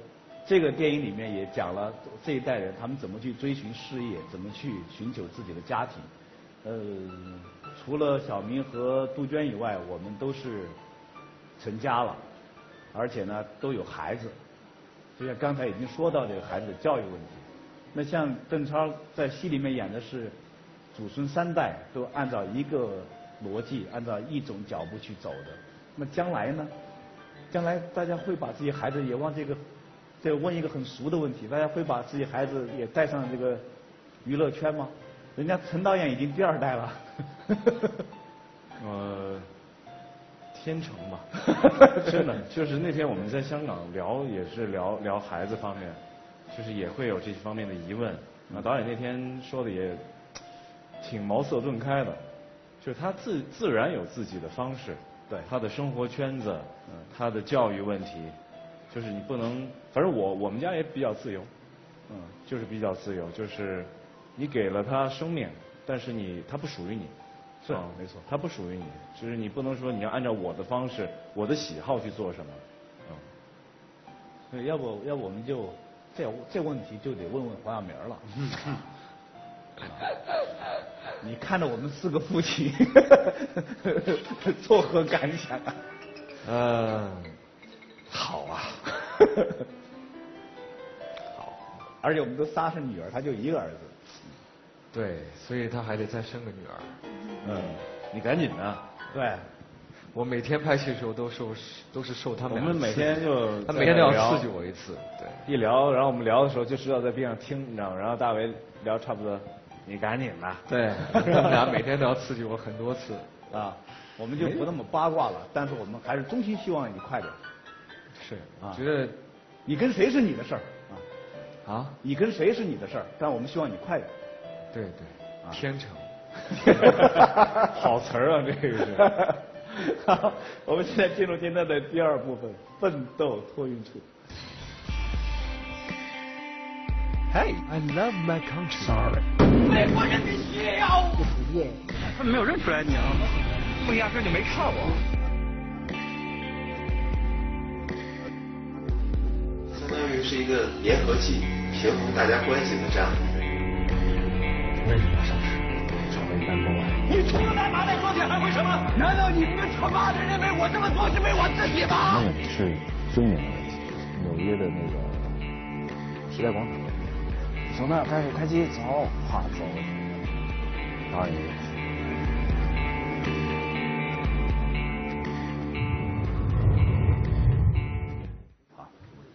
这个电影里面也讲了这一代人他们怎么去追寻事业，怎么去寻求自己的家庭。呃，除了小明和杜鹃以外，我们都是成家了，而且呢都有孩子。就像刚才已经说到这个孩子的教育问题。那像邓超在戏里面演的是祖孙三代都按照一个逻辑，按照一种脚步去走的。那将来呢？将来大家会把自己孩子也往这个，这问一个很俗的问题，大家会把自己孩子也带上这个娱乐圈吗？人家陈导演已经第二代了。 呃，天成吧，真的，就是那天我们在香港聊，也是聊聊孩子方面，就是也会有这方面的疑问。那导演那天说的也挺茅塞顿开的，就是他自自然有自己的方式， 对他的生活圈子，嗯，他的教育问题，就是你不能，反正我我们家也比较自由，嗯，就是比较自由，就是你给了他生命，但是你他不属于你， 是、嗯、没错， 他不属于你，就是你不能说你要按照我的方式、我的喜好去做什么， 嗯，对，要不要不我们就这这问题就得问问黄晓明了。你看着我们四个父亲作何感想啊？ 嗯，好啊， 好，而且我们都仨是女儿，他就一个儿子。 对，所以他还得再生个女儿。 嗯，你赶紧的。 对， 我每天拍戏的时候都受都是受他们。 我们每天就他每天都要刺激我一次。对， 一聊，然后我们聊的时候就知道在边上听，你知道吗？然后大为聊差不多。你赶紧的。 对，他们俩每天都要刺激我很多次。 啊，我们就不那么八卦了，但是我们还是衷心希望你快点。 是啊， 觉得你跟谁是你的事儿啊？啊？ 你跟谁是你的事儿，但我们希望你快点。 对对，啊、天成。 好词儿啊，这个是。 好，我们现在进入今天的第二部分，奋斗托运处。 Hey, I love my country. Sorry. 美国人民需要。 主业。 他们没有认出来你啊，我压根就没看过。 相当于是一个粘合剂，平衡大家关系的这样的一个人。 为什么要上市？成为 number one。 你除了买马来说，你还会什么？难道你们他妈的认为我这么做是为我自己吗？ 那个是尊严的问题。纽约的那个时代广场。从那儿开始开机，走，哗走了，导演也有。 好，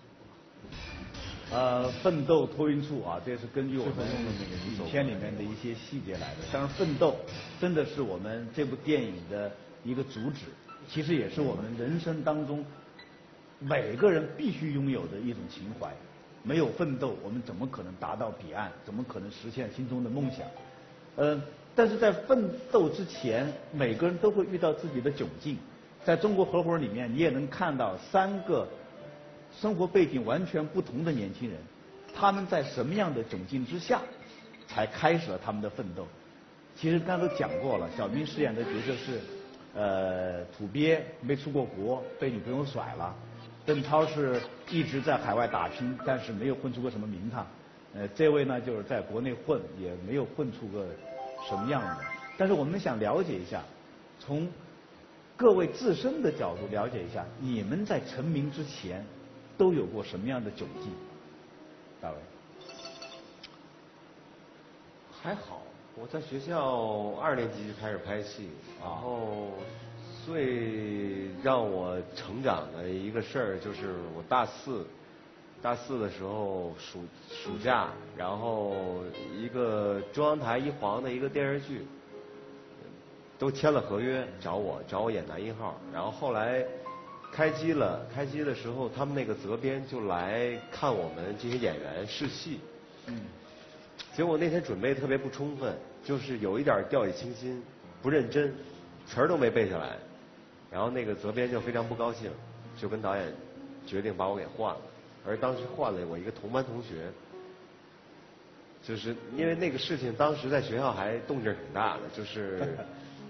呃，奋斗托运处啊，这是根据我们影片里面的一些细节来的。当然，奋斗真的是我们这部电影的一个主旨，其实也是我们人生当中每个人必须拥有的一种情怀。没有奋斗，我们怎么可能达到彼岸？怎么可能实现心中的梦想？呃，但是在奋斗之前，每个人都会遇到自己的窘境。在中国合伙人里面，你也能看到三个生活背景完全不同的年轻人，他们在什么样的窘境之下，才开始了他们的奋斗？其实刚才都讲过了，小明饰演的角色是，呃，土鳖，没出过国，被女朋友甩了。邓超是一直在海外打拼，但是没有混出个什么名堂。呃，这位呢就是在国内混，也没有混出个什么样的。但是我们想了解一下，从各位自身的角度了解一下，你们在成名之前都有过什么样的窘境？大卫。 还好，我在学校二年级就开始拍戏，然后。最让我成长的一个事儿就是我大四，大四的时候暑暑假，然后一个中央台一黄的一个电视剧，都签了合约，找我找我演男一号，然后后来开机了，开机的时候他们那个责编就来看我们这些演员试戏，嗯，结果那天准备特别不充分，就是有一点掉以轻心，不认真，词儿都没背下来。然后那个责编就非常不高兴，就跟导演决定把我给换了。而当时换了我一个同班同学，就是因为那个事情当时在学校还动静挺大的，就是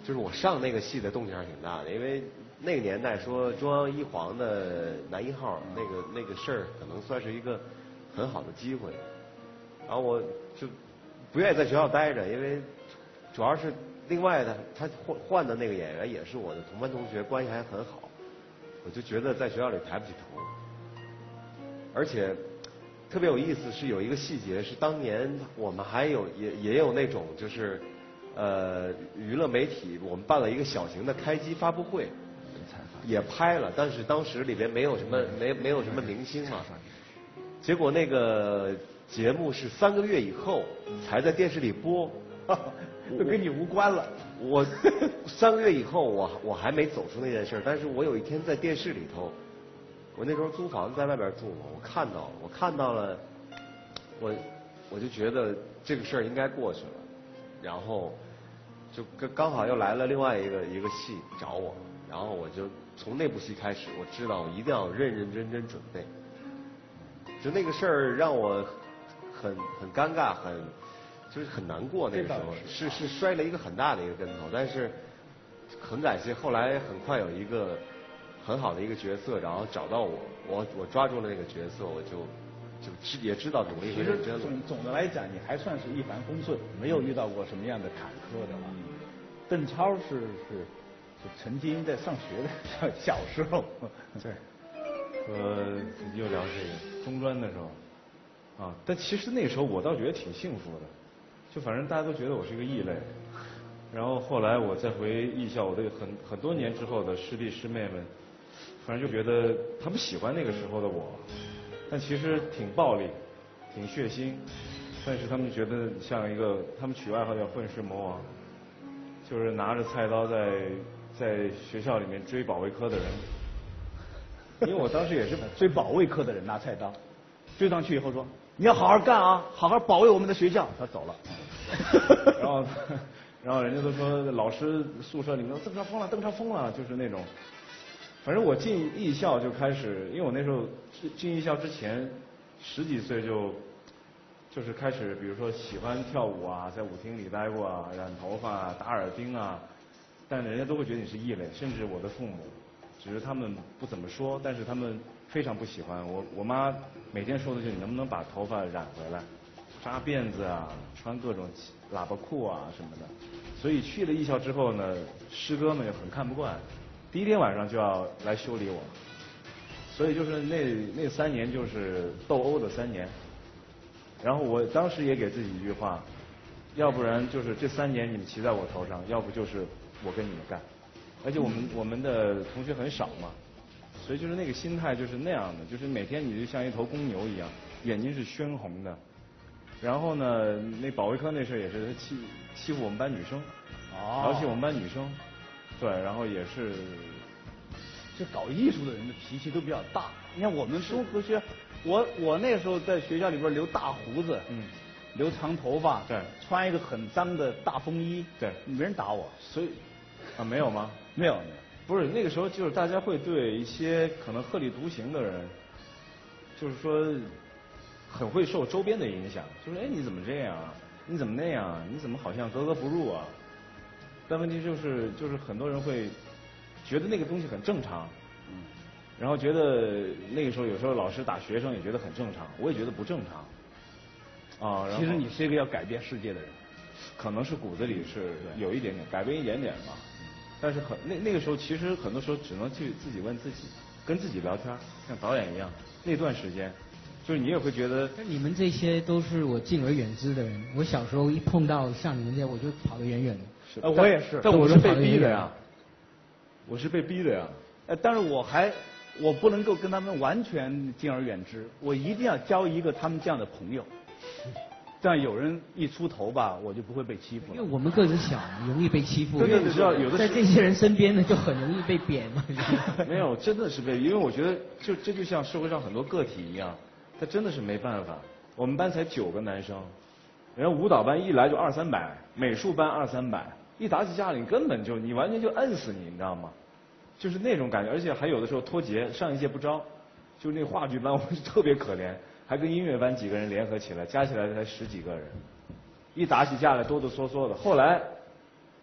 就是我上那个戏的动静还是挺大的，因为那个年代说中央一黄的男一号那个那个事儿，可能算是一个很好的机会。然后我就不愿意在学校待着，因为主要是另外的他换换的那个演员也是我的同班同学，关系还很好，我就觉得在学校里抬不起头。而且特别有意思是有一个细节是当年我们还有也也有那种就是呃娱乐媒体我们办了一个小型的开机发布会，也拍了，但是当时里边没有什么没没有什么明星嘛，结果那个节目是三个月以后才在电视里播， 都跟你无关了。 我三个月以后我我还没走出那件事，但是我有一天在电视里头。我那时候租房子在外边住嘛，我看到了，我看到了，我我就觉得这个事儿应该过去了，然后就刚刚好又来了另外一个一个戏找我，然后我就从那部戏开始，我知道我一定要认认真真准备。就那个事儿让我很很尴尬，很就是很难过。那个时候是是摔了一个很大的一个跟头，但是很感谢后来很快有一个。很好的一个角色，然后找到我，我我抓住了那个角色，我就就知也知道努力和认真了。 总总的来讲，你还算是一帆风顺，没有遇到过什么样的坎坷的话。嗯、邓超是是是曾经在上学的小时候， 对，呃，又聊这个中专的时候啊，但其实那时候我倒觉得挺幸福的，就反正大家都觉得我是一个异类。然后后来我再回艺校，我的很很多年之后的师弟师妹们。反正就觉得他们喜欢那个时候的我，但其实挺暴力，挺血腥，但是他们觉得像一个，他们取外号叫混世魔王，就是拿着菜刀在在学校里面追保卫科的人。因为我当时也是追保卫科的人拿菜刀，追上去以后说你要好好干啊，好好保卫我们的学校。他走了， 然后然后人家都说老师宿舍里面邓超疯了，邓超疯了，就是那种。反正我进艺校就开始，因为我那时候进艺校之前十几岁就就是开始，比如说喜欢跳舞啊，在舞厅里待过啊，染头发、打耳钉啊，但人家都会觉得你是异类，甚至我的父母，只是他们不怎么说，但是他们非常不喜欢我。我妈每天说的就是你能不能把头发染回来，扎辫子啊，穿各种喇叭裤啊什么的。所以去了艺校之后呢，师哥们也很看不惯。第一天晚上就要来修理我，所以就是那那三年就是斗殴的三年。然后我当时也给自己一句话，要不然就是这三年你们骑在我头上，要不就是我跟你们干。而且我们我们的同学很少嘛，所以就是那个心态就是那样的，就是每天你就像一头公牛一样，眼睛是宣红的。然后呢，那保卫科那事也是他欺欺负我们班女生，调戏我们班女生。对，然后也是， 这搞艺术的人的脾气都比较大。你看我们中和学，我我那时候在学校里边留大胡子，嗯，留长头发， 对， 穿一个很脏的大风衣， 对， 没人打我， 所以啊没有吗？ 没有没有， 不是那个时候就是大家会对一些可能鹤立独行的人，就是说很会受周边的影响，就是哎你怎么这样啊？你怎么那样啊？你怎么好像格格不入啊？但问题就是，就是很多人会觉得那个东西很正常，嗯，然后觉得那个时候有时候老师打学生也觉得很正常，我也觉得不正常，啊， 其实你是一个要改变世界的人， 可能是骨子里是有一点点改变一点点吧，但是很那那个时候其实很多时候只能去自己问自己，跟自己聊天，像导演一样，那段时间。就是你也会觉得， 你们这些都是我敬而远之的人。我小时候一碰到像你们这样，我就跑得远远的。 是，呃，我也是， 但我是被逼的呀。我是被逼的呀。 呃，但是我还我不能够跟他们完全敬而远之，我一定要交一个他们这样的朋友。这样有人一出头吧，我就不会被欺负了。 因为我们个子小，容易被欺负。 对对，你知道有的在这些人身边呢，就很容易被贬嘛。 没有，真的是被，因为我觉得就这就像社会上很多个体一样。他真的是没办法，我们班才九个男生，人家舞蹈班一来就二三百，美术班二三百，一打起架来你根本就你完全就摁死你，你知道吗？就是那种感觉，而且还有的时候脱节，上一届不招，就是那话剧班我是特别可怜，还跟音乐班几个人联合起来，加起来才十几个人，一打起架来哆哆嗦嗦的。后来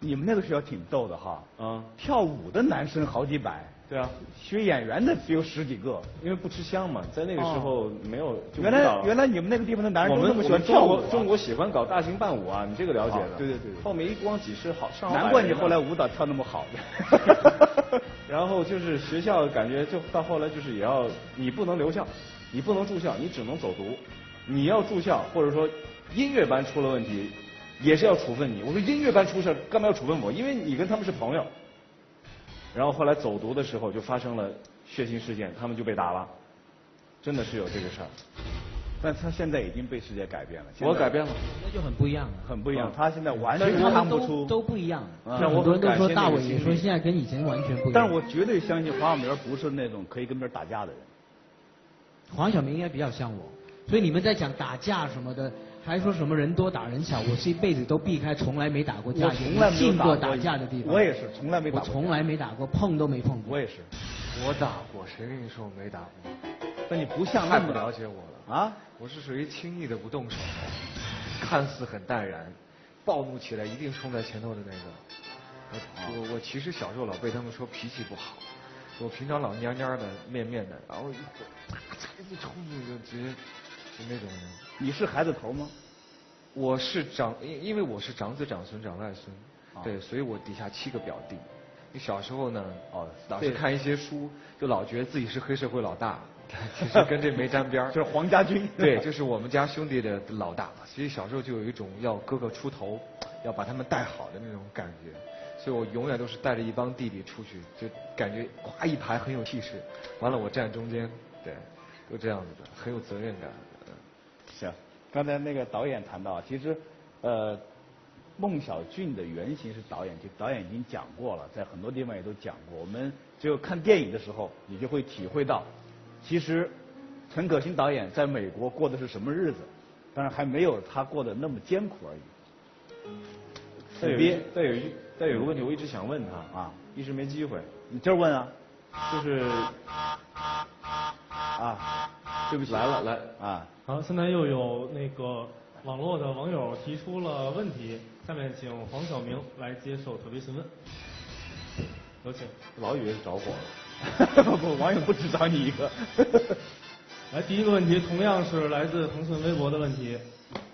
你们那个学校挺逗的哈。 啊。 跳舞的男生好几百。 对啊。 学演员的只有十几个。 因为不吃香嘛，在那个时候没有。就原来原来你们那个地方的男人都那么喜欢跳舞。 中国喜欢搞大型伴舞啊，你这个了解的。 对对对。 后面一光几十好上。 难怪你后来舞蹈跳那么好的。 然后就是学校感觉就到后来就是也要你不能留校，你不能住校，你只能走读。你要住校或者说音乐班出了问题，也是要处分你。我说音乐班出事干嘛要处分我？因为你跟他们是朋友。然后后来走读的时候就发生了血腥事件，他们就被打了，真的是有这个事儿。 但他现在已经被世界改变了。 我改变了， 那就很不一样了。 很不一样，他现在完全看不出都不一样。 像很多人都说大伟也说现在跟以前完全不一样。 但是我绝对相信黄晓明不是那种可以跟别人打架的人。 黄晓明应该比较像我，所以你们在讲打架什么的，还说什么人多打人少，我是一辈子都避开，从来没打过架， 我从来没进过打架的地方。 我也是，从来没打过。 我从来没打过，碰都没碰过。 我也是。 我打过，谁跟你说我没打过？ 但你不像太不了解我了啊！ 我是属于轻易的不动手，看似很淡然，暴怒起来一定冲在前头的那个。我我我其实小时候老被他们说脾气不好，我平常老蔫蔫的、面面的，然后一会啪嚓一冲出去就直接就那种人。 你是孩子头吗？ 我是长，因因为我是长子、长孙、长外孙，对，所以我底下七个表弟。你小时候呢，哦，老是看一些书，就老觉得自己是黑社会老大，其实跟这没沾边儿。 就是黄家军。 对，就是我们家兄弟的老大，所以小时候就有一种要哥哥出头，要把他们带好的那种感觉。所以我永远都是带着一帮弟弟出去，就感觉咵一排很有气势，完了我站中间，对，都这样子的，很有责任感。 行，刚才那个导演谈到，其实，呃。孟小俊的原型是导演，就导演已经讲过了，在很多地方也都讲过。我们只有看电影的时候，你就会体会到，其实陈可辛导演在美国过的是什么日子，当然还没有他过得那么艰苦而已。 再有一再有一再有个问题，我一直想问他啊，一直没机会。 你今儿问啊？ 就是啊， 对不起，来了来啊。 好，现在又有那个网络的网友提出了问题。下面请黄晓明来接受特别询问，有请。 老以为是着火了， 不不，网友不只找你一个。 来，第一个问题同样是来自腾讯微博的问题。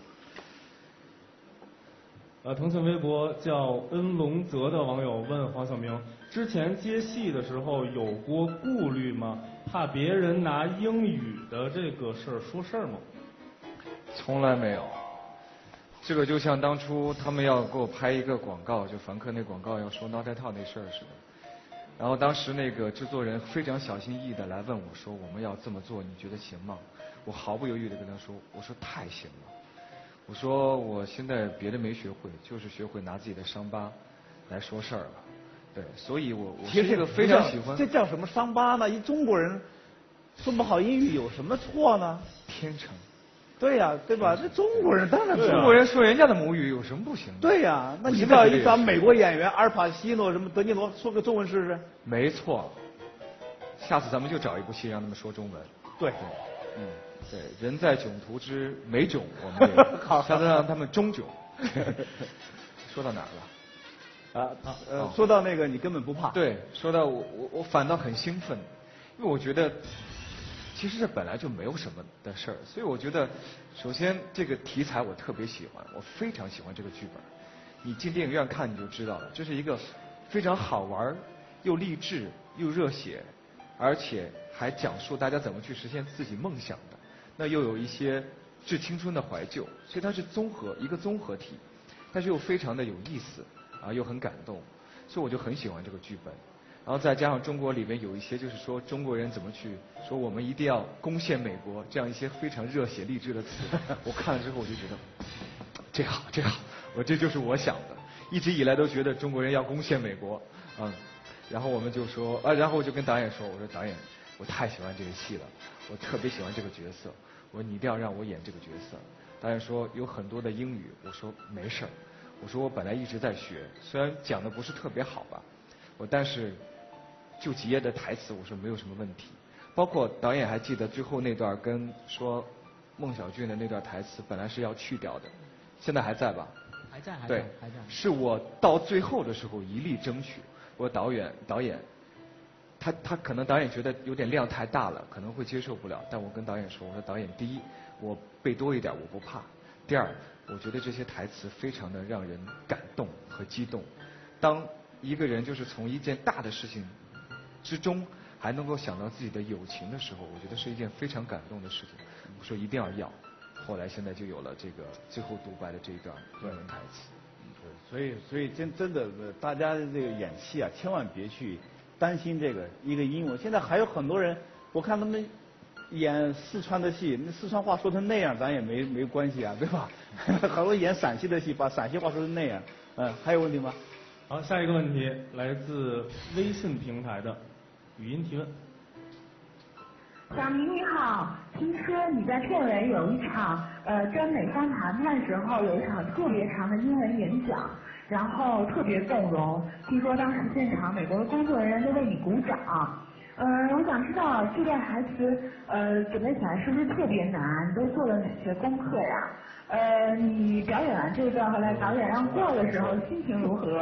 呃，腾讯微博叫恩龙泽的网友问黄晓明：之前接戏的时候有过顾虑吗？怕别人拿英语的这个事儿说事儿吗？ 从来没有。这个就像当初他们要给我拍一个广告，就凡客那广告要说脑袋套那事儿似的。然后当时那个制作人非常小心翼翼的来问我说：“我们要这么做，你觉得行吗？”我毫不犹豫的跟他说：“我说太行了。我说我现在别的没学会，就是学会拿自己的伤疤来说事儿了。对，所以我我是一个非常喜欢。 这叫什么伤疤呢？一中国人说不好英语有什么错呢？ 天成。 对呀、啊，对吧？这中国人当然、啊、 中国人说人家的母语有什么不行的？ 对呀、啊，那你不要一找美国演员阿尔帕西诺什么德尼罗说个中文试试？ 没错，下次咱们就找一部戏让他们说中文。 对， 嗯，对，人在囧途之美囧，我们也好，下次让他们中囧。说到哪儿了？ 啊啊呃，哦、说到那个你根本不怕。 对，说到我我我反倒很兴奋，因为我觉得。其实这本来就没有什么的事儿，所以我觉得，首先这个题材我特别喜欢，我非常喜欢这个剧本。你进电影院看你就知道了，这是一个非常好玩、又励志又热血，而且还讲述大家怎么去实现自己梦想的。那又有一些致青春的怀旧，所以它是综合一个综合体，但是又非常的有意思啊，又很感动，所以我就很喜欢这个剧本。然后再加上中国里面有一些就是说中国人怎么去说我们一定要攻陷美国这样一些非常热血励志的词，我看了之后我就觉得这好这好，我这就是我想的，一直以来都觉得中国人要攻陷美国，嗯，然后我们就说啊，然后我就跟导演说，我说导演，我太喜欢这个戏了，我特别喜欢这个角色，我说你一定要让我演这个角色。导演说有很多的英语，我说没事儿，我说我本来一直在学，虽然讲的不是特别好吧，我但是。就几页的台词，我说没有什么问题。包括导演还记得最后那段跟说孟小俊的那段台词，本来是要去掉的，现在还在吧？ 还还在，还对在，还在。 是我到最后的时候一力争取。我导演导演，他他可能导演觉得有点量太大了，可能会接受不了。但我跟导演说，我说导演，第一，我背多一点我不怕；第二，我觉得这些台词非常的让人感动和激动。当一个人就是从一件大的事情之中还能够想到自己的友情的时候，我觉得是一件非常感动的事情。我说一定要要。后来现在就有了这个最后独白的这一段英文台词。 所以，所以真真的，大家这个演戏啊，千万别去担心这个一个英文。现在还有很多人，我看他们演四川的戏，那四川话说成那样，咱也没没关系啊，对吧？好多演陕西的戏，把陕西话说成那样，嗯，还有问题吗？ 好，下一个问题来自微信平台的语音提问。 小明你好，听说你在片尾有一场呃跟美方谈判时候有一场特别长的英文演讲，然后特别动容。听说当时现场美国的工作人员都为你鼓掌。呃，我想知道这段台词呃准备起来是不是特别难？你都做了哪些功课呀？呃，你表演完这段后来导演让过的时候心情如何？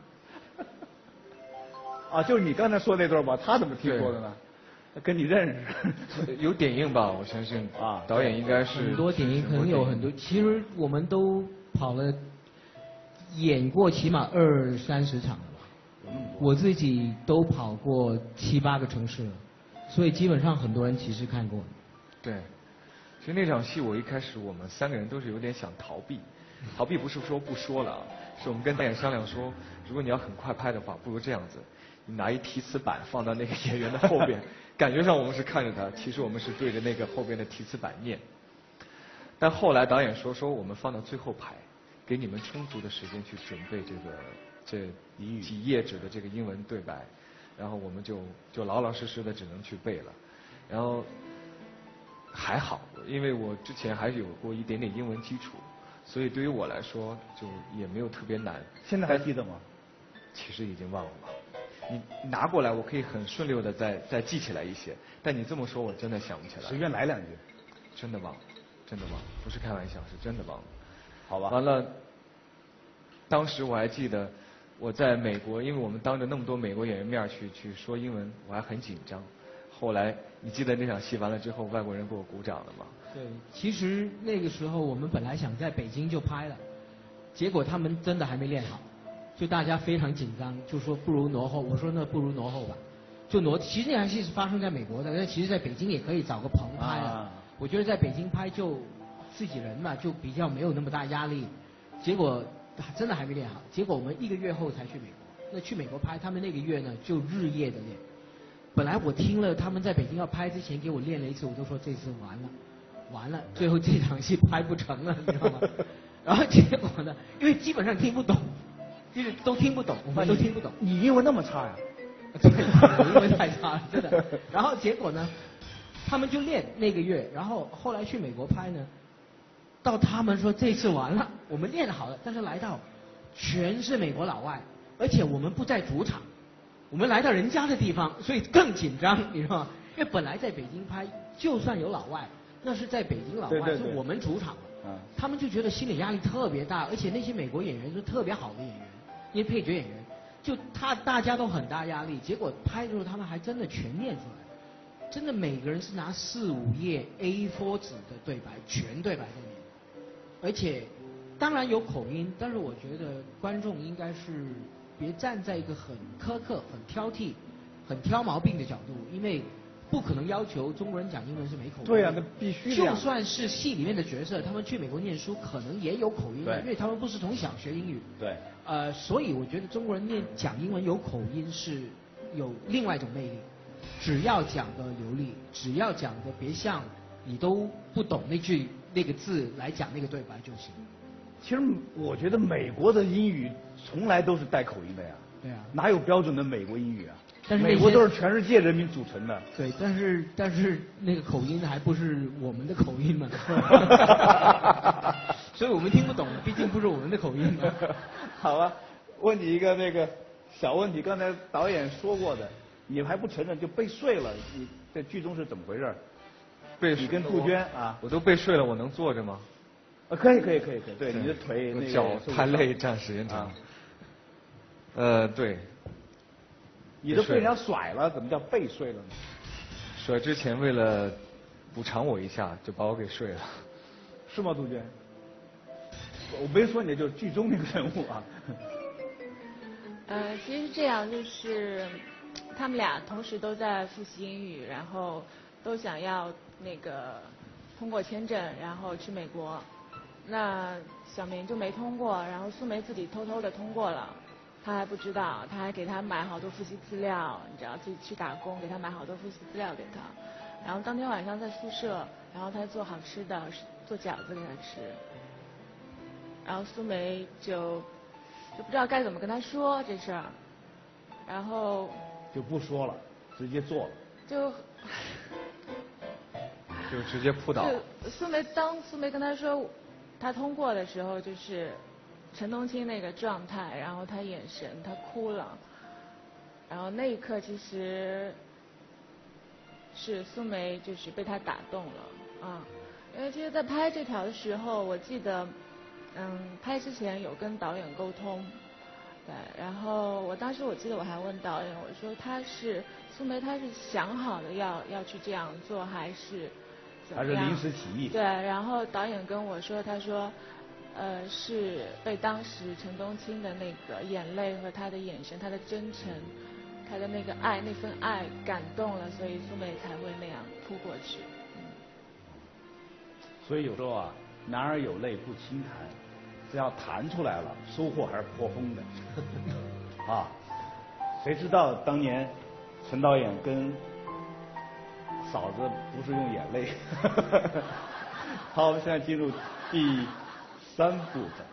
啊，就是你刚才说那段吧，他怎么听说的呢？跟你认识，有点映吧？我相信啊，导演应该是很多点映，可能有很多。其实我们都跑了，演过起码二三十场了吧。我自己都跑过七八个城市了，所以基本上很多人其实看过。 对，其实那场戏我一开始我们三个人都是有点想逃避，逃避不是说不说了啊，是我们跟导演商量说，如果你要很快拍的话，不如这样子，你拿一提词板放到那个演员的后边。感觉上我们是看着他，其实我们是对着那个后边的提词板念。但后来导演说说我们放到最后排，给你们充足的时间去准备这个这几页纸的这个英文对白，然后我们就就老老实实的只能去背了。然后还好，因为我之前还有过一点点英文基础，所以对于我来说就也没有特别难。 现在还记得吗？ 其实已经忘了。你拿过来，我可以很顺溜的再再记起来一些，但你这么说，我真的想不起来。 随便来两句。 真的忘了，真的忘了，不是开玩笑，是真的忘了。 好吧。 完了，当时我还记得我在美国，因为我们当着那么多美国演员面去去说英文，我还很紧张。后来你记得那场戏完了之后，外国人给我鼓掌了吗？ 对，其实那个时候我们本来想在北京就拍了，结果他们真的还没练好。就大家非常紧张，就说不如挪后。我说那不如挪后吧，就挪。其实那场戏是发生在美国的，但其实在北京也可以找个棚拍了。啊、我觉得在北京拍就自己人嘛，就比较没有那么大压力。结果真的还没练好，结果我们一个月后才去美国。那去美国拍，他们那个月呢就日夜的练。本来我听了他们在北京要拍之前给我练了一次，我都说这次完了，完了，最后这场戏拍不成了，你知道吗？然后结果呢，因为基本上听不懂。就是都听不懂，我们都听不懂。 你英文那么差呀？ 对，我英文太差了，真的。然后结果呢，他们就练那个月，然后后来去美国拍呢，到他们说这次完了，我们练好了，但是来到全是美国老外，而且我们不在主场，我们来到人家的地方，所以更紧张，你知道吗？因为本来在北京拍，就算有老外，那是在北京老外， 对对对是我们主场了。 嗯。 他们就觉得心理压力特别大，而且那些美国演员是特别好的演员。因为配角演员，就他大家都很大压力，结果拍的时候他们还真的全念出来，真的每个人是拿四五页 A 四 纸的对白，全对白在念，而且当然有口音，但是我觉得观众应该是别站在一个很苛刻、很挑剔、很挑毛病的角度，因为不可能要求中国人讲英文是没口音。 对啊，那必须的。 就算是戏里面的角色，他们去美国念书，可能也有口音的，因为他们不是从小学英语。 对。 呃，所以我觉得中国人念讲英文有口音是有另外一种魅力，只要讲的流利，只要讲的别像你都不懂那句那个字来讲那个对白就行。 其实我觉得美国的英语从来都是带口音的呀。 对啊。 哪有标准的美国英语啊？ 但是美国都是全世界人民组成的。 对，但是但是那个口音还不是我们的口音嘛，所以我们听不懂，毕竟不是我们的口音嘛。 好吧，问你一个那个小问题，刚才导演说过的，你还不承认就被睡了，你在剧中是怎么回事？ 被你跟杜鹃啊， 我都被睡了，我能坐着吗？ 呃，可以可以可以可以，对，你的腿那个脚太累，站时间长。呃，对。 你都被人家甩了，怎么叫被睡了呢？ 甩之前为了补偿我一下，就把我给睡了。 是吗，杜鹃？我没说你，就是剧中那个人物啊。 呃，其实是这样，就是他们俩同时都在复习英语，然后都想要那个通过签证，然后去美国。那小明就没通过，然后苏梅自己偷偷的通过了，他还不知道，他还给他买好多复习资料，你知道，自己去打工，给他买好多复习资料给他。然后当天晚上在宿舍，然后他做好吃的，做饺子给他吃。然后苏梅就就不知道该怎么跟他说这事儿，然后就不说了，直接做了， 就就直接扑倒。 就苏梅当苏梅跟他说他通过的时候，就是陈冬青那个状态，然后他眼神他哭了，然后那一刻其实是苏梅就是被他打动了啊，因为其实在拍这条的时候，我记得。嗯，拍之前有跟导演沟通，对，然后我当时我记得我还问导演，我说他是苏梅，他是想好的要要去这样做，还是怎么样？ 还是临时起意？ 对，然后导演跟我说，他说，呃，是被当时陈冬青的那个眼泪和他的眼神，他的真诚，他的那个爱，那份爱感动了，所以苏梅才会那样扑过去。嗯。 所以有时候啊，男儿有泪不轻弹。只要弹出来了，收获还是颇丰的啊！谁知道当年陈导演跟嫂子不是用眼泪？好，我们现在进入第三部分。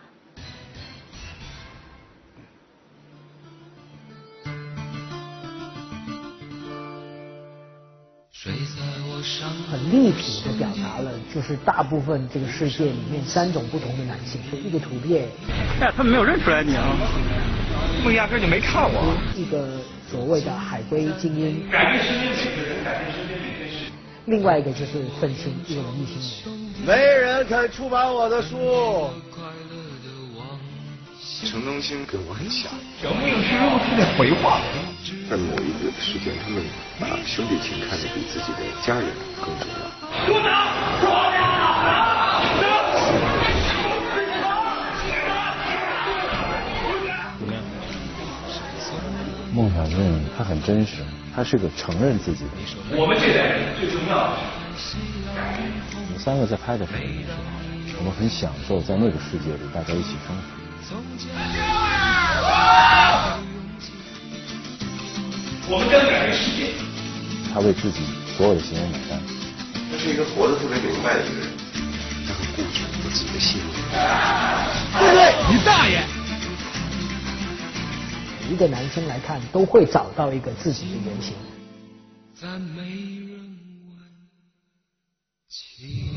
很立体的表达了，就是大部分这个世界里面三种不同的男性。一个图片， 哎，他们没有认出来你啊，他们压根就没看我。 一个所谓的海归精英， 改变身边每个人，改变身边每件事。 另外一个就是愤青，一个文艺青年。 没人肯出版我的书。 陈冬青跟我很像。 小命是如此的回话。 在某一个时间，他们把兄弟情看得比自己的家人更重要。 不能，我怎么样？孟小正他很真实，他是个承认自己的人。 我们这代人最重要的。 我们三个在拍的时候，我们很享受在那个世界里大家一起生活。 我们将改变世界。 他为自己所有的行为买单。 他是一个活得特别明白的一个人，他很固执，有自己的信念。 对对， 你大爷！ 一个男生来看，都会找到一个自己的原型。 赞美人问起。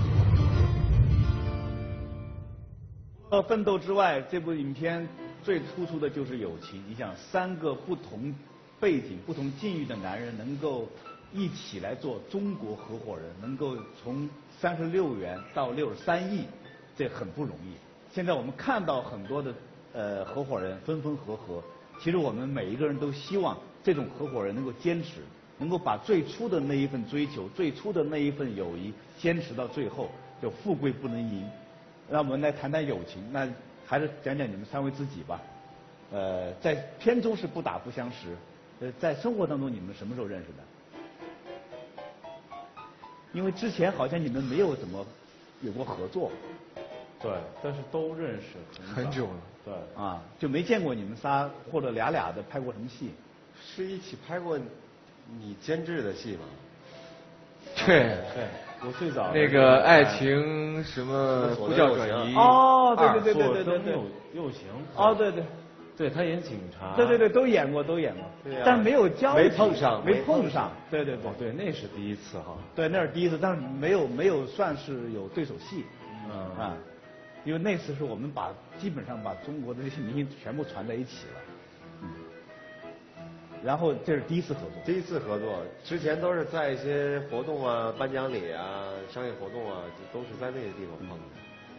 呃，奋斗之外，这部影片最突出的就是友情。你想，三个不同背景、不同境遇的男人能够一起来做中国合伙人，能够从三十六元到六十三亿，这很不容易。现在我们看到很多的呃合伙人分分合合，其实我们每一个人都希望这种合伙人能够坚持，能够把最初的那一份追求、最初的那一份友谊坚持到最后，就富贵不能淫。让我们来谈谈友情，那还是讲讲你们三位自己吧。呃，在片中是不打不相识，呃，在生活当中你们什么时候认识的？因为之前好像你们没有怎么有过合作。 对，但是都认识很, 很久了。 对。 啊，就没见过你们仨或者俩俩的拍过什么戏？ 是一起拍过你监制的戏吗？ 对对。我最早那个爱情什么呼叫转移哦，对对对对对对对， 右行哦对对， 对他演警察， 对对对都演过都演过，但是没有交没碰上没碰上，对对对对那是第一次哈， 对那是第一次，但是没有没有算是有对手戏， 嗯啊，因为那次是我们把基本上把中国的这些明星全部传在一起了，嗯，然后这是第一次合作， 第一次合作，之前都是在一些活动啊、颁奖礼啊、商业活动啊，都是在那些地方碰的。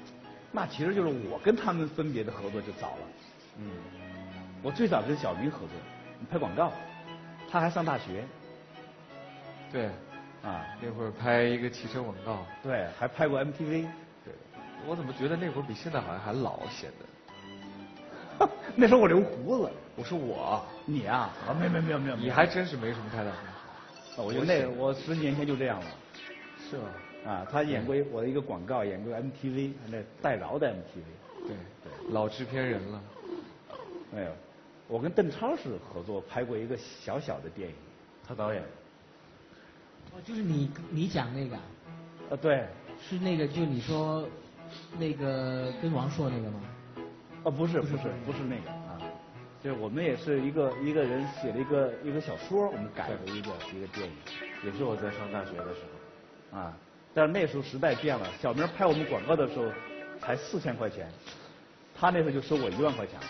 那其实就是我跟他们分别的合作就早了。嗯，我最早跟小明合作，拍广告，他还上大学。 对， 啊， 那会儿拍一个汽车广告。 对，还拍过 M T V。 对，我怎么觉得那会儿比现在好像还老显得？那时候我留胡子。 我说我， 你啊？啊，没有没有没有没有。 你还真是没什么太大变化。我觉得那我十几年前就这样了。 是吗？ 啊，他演过我的一个广告，演过 M T V， 那戴娆的 M T V。 对对，老制片人了。 没有，我跟邓超是合作拍过一个小小的电影，他导演。 哦，就是你你讲那个。 呃，对。 是那个，就你说那个跟王朔那个吗？ 哦，不是不是不是那个啊，就是我们也是一个一个人写了一个一个小说，我们改了一个一个电影， 也是我在上大学的时候啊。但是那时候时代变了，小明拍我们广告的时候才四千块钱，他那时候就收我一万块钱。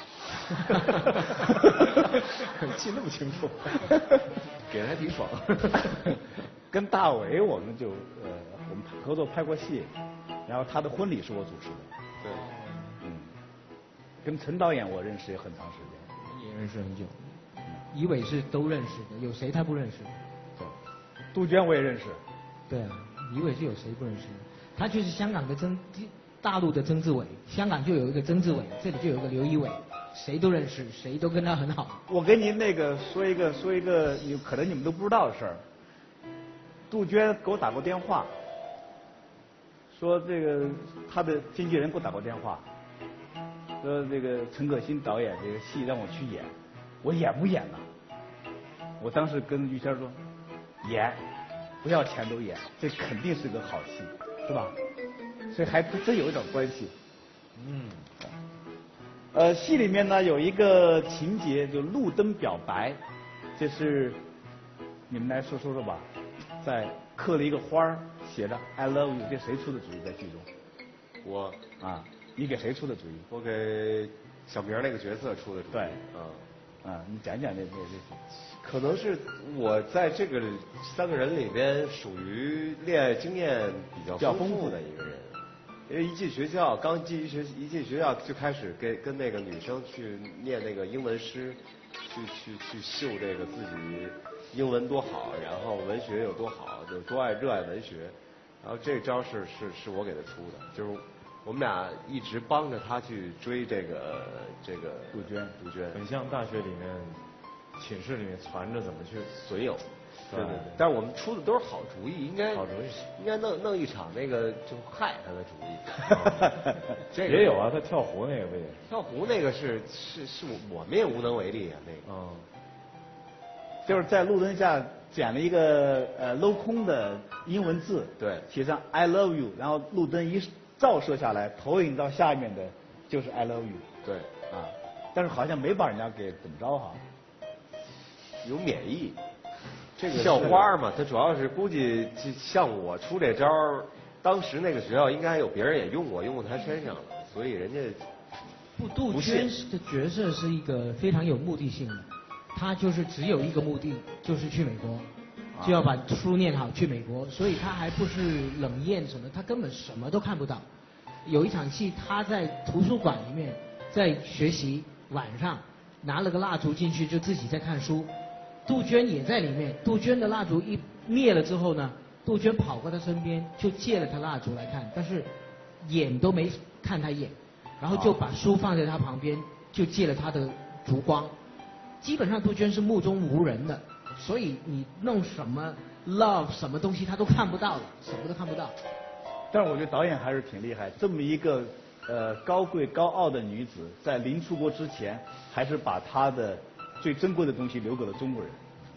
记那么清楚，给的还挺爽。 跟大伟我们就呃我们合作拍过戏，然后他的婚礼是我主持的。 对， 嗯，跟陈导演我认识也很长时间， 也认识很久。于伟是都认识的，有谁他不认识？ 对，杜鹃我也认识。 对啊。于伟是有谁不认识？他就是香港的曾，大陆的曾志伟，香港就有一个曾志伟，这里就有一个刘仪伟，谁都认识，谁都跟他很好。 我给您那个说一个说一个，有可能你们都不知道的事儿。杜鹃给我打过电话，说这个他的经纪人给我打过电话，说这个陈可辛导演这个戏让我去演，我演不演呢？我当时跟于谦说，演。不要钱都演，这肯定是个好戏，是吧？所以还真有一点关系。嗯。呃，戏里面呢有一个情节，就路灯表白，这是你们来说说说吧，在刻了一个花儿，写着 I love you， 这谁出的主意在剧中？ 我啊，你给谁出的主意？ 我给小明那个角色出的主意。 对， 啊啊，你讲讲这这这。 可能是我在这个三个人里边属于恋爱经验比较丰富的一个人，因为一进学校，刚进学一进学校就开始跟跟那个女生去念那个英文诗，去去去秀这个自己英文多好，然后文学有多好，有多爱热爱文学，然后这招是是是我给他出的，就是我们俩一直帮着他去追这个这个杜鹃， 杜鹃， 很像大学里面。寝室里面传着怎么去损友， 对对对， 但是我们出的都是好主意，应该好主意， 应该弄弄一场那个就害他的主意。 这也有啊，他跳湖那个不也？ 跳湖那个是是是我们也无能为力啊，那个。 嗯。 就是在路灯下剪了一个呃镂空的英文字， 对， 写上 I love you， 然后路灯一照射下来，投影到下面的就是 I love you。 对。 啊，但是好像没把人家给怎么着哈。 有免疫，这个校花嘛，他主要是估计像我出这招，当时那个学校应该有别人也用过，用过他身上了，所以人家不杜鹃的角色是一个非常有目的性的，他就是只有一个目的，就是去美国，就要把书念好去美国，所以他还不是冷艳什么，他根本什么都看不到。有一场戏，他在图书馆里面在学习，晚上拿了个蜡烛进去，就自己在看书。杜鹃也在里面，杜鹃的蜡烛一灭了之后呢，杜鹃跑过他身边，就借了他蜡烛来看，但是眼都没看他一眼，然后就把书放在他旁边，就借了他的烛光。基本上杜鹃是目中无人的，所以你弄什么 love 什么东西他都看不到了，什么都看不到。 但是我觉得导演还是挺厉害，这么一个呃高贵高傲的女子，在临出国之前，还是把她的最珍贵的东西留给了中国人。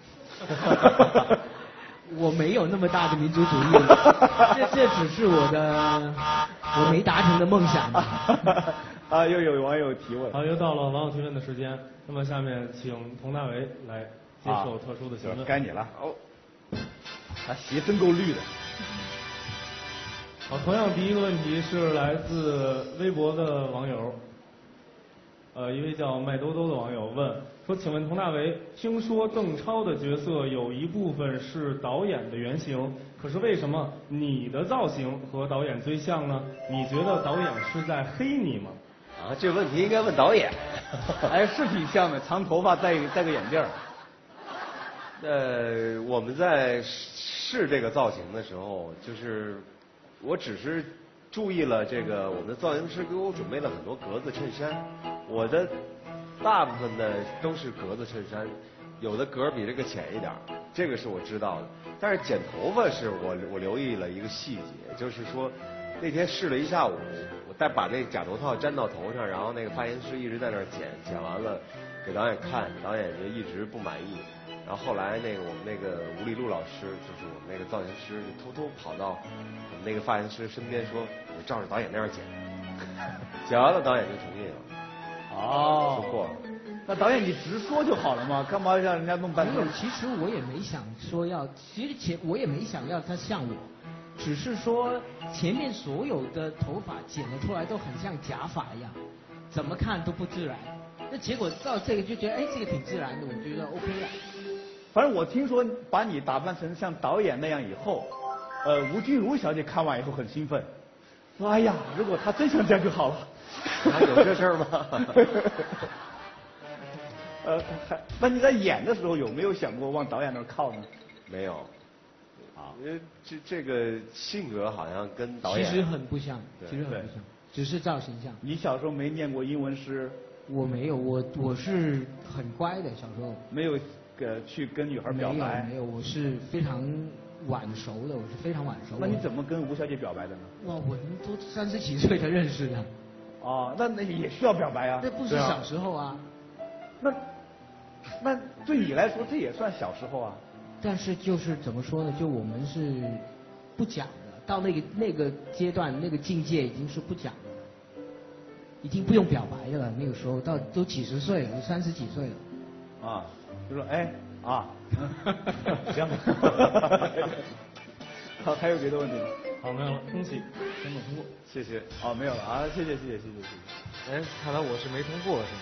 我没有那么大的民族主义，这这只是我的我没达成的梦想。 啊，又有网友提问。 好，又到了网友提问的时间。那么下面请佟大为来接受特殊的询问。 啊、该你了。哦，他鞋真够绿的。 好，同样第一个问题是来自微博的网友，呃，一位叫麦兜兜的网友问： 说，请问佟大为，听说邓超的角色有一部分是导演的原型，可是为什么你的造型和导演最像呢？你觉得导演是在黑你吗？ 啊，这个问题应该问导演。 哎，是挺像的，长头发戴戴个眼镜儿。 呃，我们在试这个造型的时候，就是我只是注意了这个，我们的造型师给我准备了很多格子衬衫，我的大部分的都是格子衬衫，有的格比这个浅一点，这个是我知道的。但是剪头发是我我留意了一个细节，就是说那天试了一下午，我再把那假头套粘到头上，然后那个发型师一直在那儿剪，剪完了给导演看，导演就一直不满意。然后后来那个我们那个吴立路老师，就是我们那个造型师，就偷偷跑到我们那个发型师身边说：“你照着导演那样剪。”剪完了，导演就同意了。 哦， 就过了。 那导演你直说就好了嘛，干嘛让人家弄半天？ 其实我也没想说要，其实前我也没想要他像我，只是说前面所有的头发剪了出来都很像假发一样，怎么看都不自然。那结果到这个就觉得，哎，这个挺自然的，我觉得 OK 了。 反正我听说把你打扮成像导演那样以后，呃，吴君如小姐看完以后很兴奋，说：“哎呀，如果她真像这样就好了。” 还有这事儿吗？ 呃，还那你在演的时候有没有想过往导演那儿靠呢？ 没有。啊，因为这这个性格好像跟导演其实很不像，其实很不像，只是造型像。 你小时候没念过英文诗？ 我没有，我我是很乖的，小时候没有呃去跟女孩表白。 没有，没有，我是非常晚熟的，我是非常晚熟。 那你怎么跟吴小姐表白的呢？ 哇，我们都三十几岁才认识的。 哦，那那也需要表白啊。 那不是小时候啊。 那那对你来说这也算小时候啊。 但是就是怎么说呢？就我们是不讲的，到那个那个阶段那个境界已经是不讲的了，已经不用表白的了。那个时候到都几十岁了，三十几岁了。 啊，就说哎啊，行。好，还有别的问题吗？ 好，没有了，恭喜，全部通过， 谢谢。 哦，没有了啊，谢谢谢谢谢谢谢谢。 哎，看来我是没通过是吗？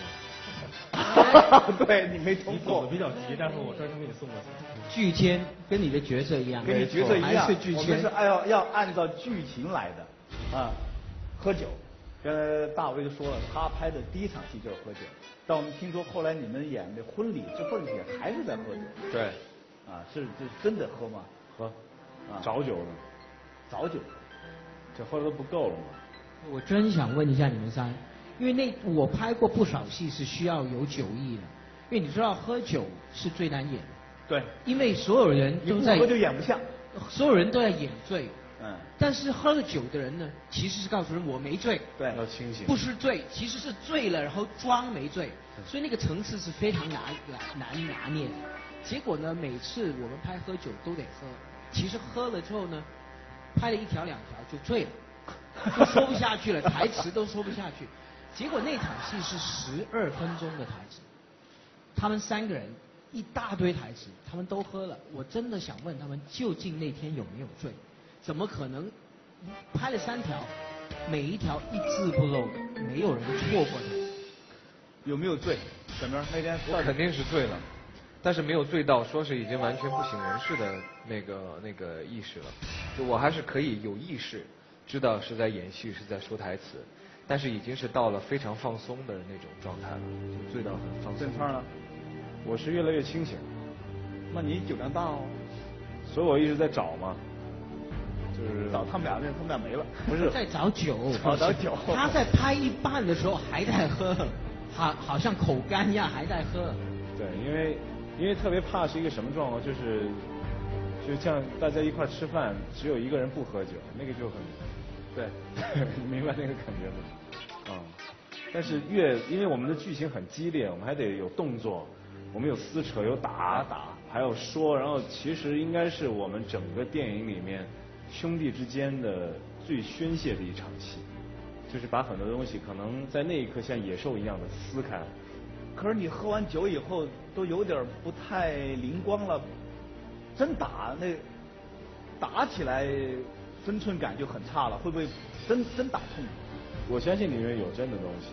对你没通过。 你走的比较急，但是我专程给你送过去。 剧签跟你的角色一样， 跟你角色一样， 还是剧签。 我们是按要要按照剧情来的啊，喝酒。刚才大卫就说了，他拍的第一场戏就是喝酒。但我们听说后来你们演的婚礼这份戏还是在喝酒。 对。 啊，是这真的喝吗？ 喝。 啊， 找酒呢。 找酒。 这喝的都不够了吗？ 我真想问一下你们仨，因为那我拍过不少戏是需要有酒意的，因为你知道喝酒是最难演的。 对。 因为所有人都在。 你不喝就演不像。 所有人都在演醉。 嗯。 但是喝了酒的人呢，其实是告诉人我没醉。 对。 要清醒。 不是醉，其实是醉了，然后装没醉，所以那个层次是非常难难拿捏的。结果呢，每次我们拍喝酒都得喝，其实喝了之后呢，拍了一条两条就醉了，就说不下去了，台词都说不下去。结果那场戏是十二分钟的台词，他们三个人一大堆台词，他们都喝了。我真的想问他们，究竟那天有没有醉？怎么可能拍了三条，每一条一字不漏的，没有人错过的？ 有没有醉？小明那天我肯定是醉了，但是没有醉到说是已经完全不省人事的那个那个意识了。就我还是可以有意识，知道是在演戏，是在说台词，但是已经是到了非常放松的那种状态了，就醉到很放松。 郑川呢？ 我是越来越清醒。 那你酒量大哦。 所以我一直在找嘛。就是找他们俩，他们俩没了。 不是在找酒， 找找酒。 他在拍一半的时候还在喝，好好像口干一样还在喝。 对，因为因为特别怕是一个什么状况，就是就像大家一块吃饭，只有一个人不喝酒，那个就很对， 明白那个感觉吗？啊、嗯，但是越因为我们的剧情很激烈，我们还得有动作，我们有撕扯，有打打，还有说，然后其实应该是我们整个电影里面兄弟之间的最宣泄的一场戏，就是把很多东西可能在那一刻像野兽一样的撕开。 可是你喝完酒以后都有点不太灵光了，真打那打起来分寸感就很差了，会不会真真打痛？ 我相信里面有真的东西，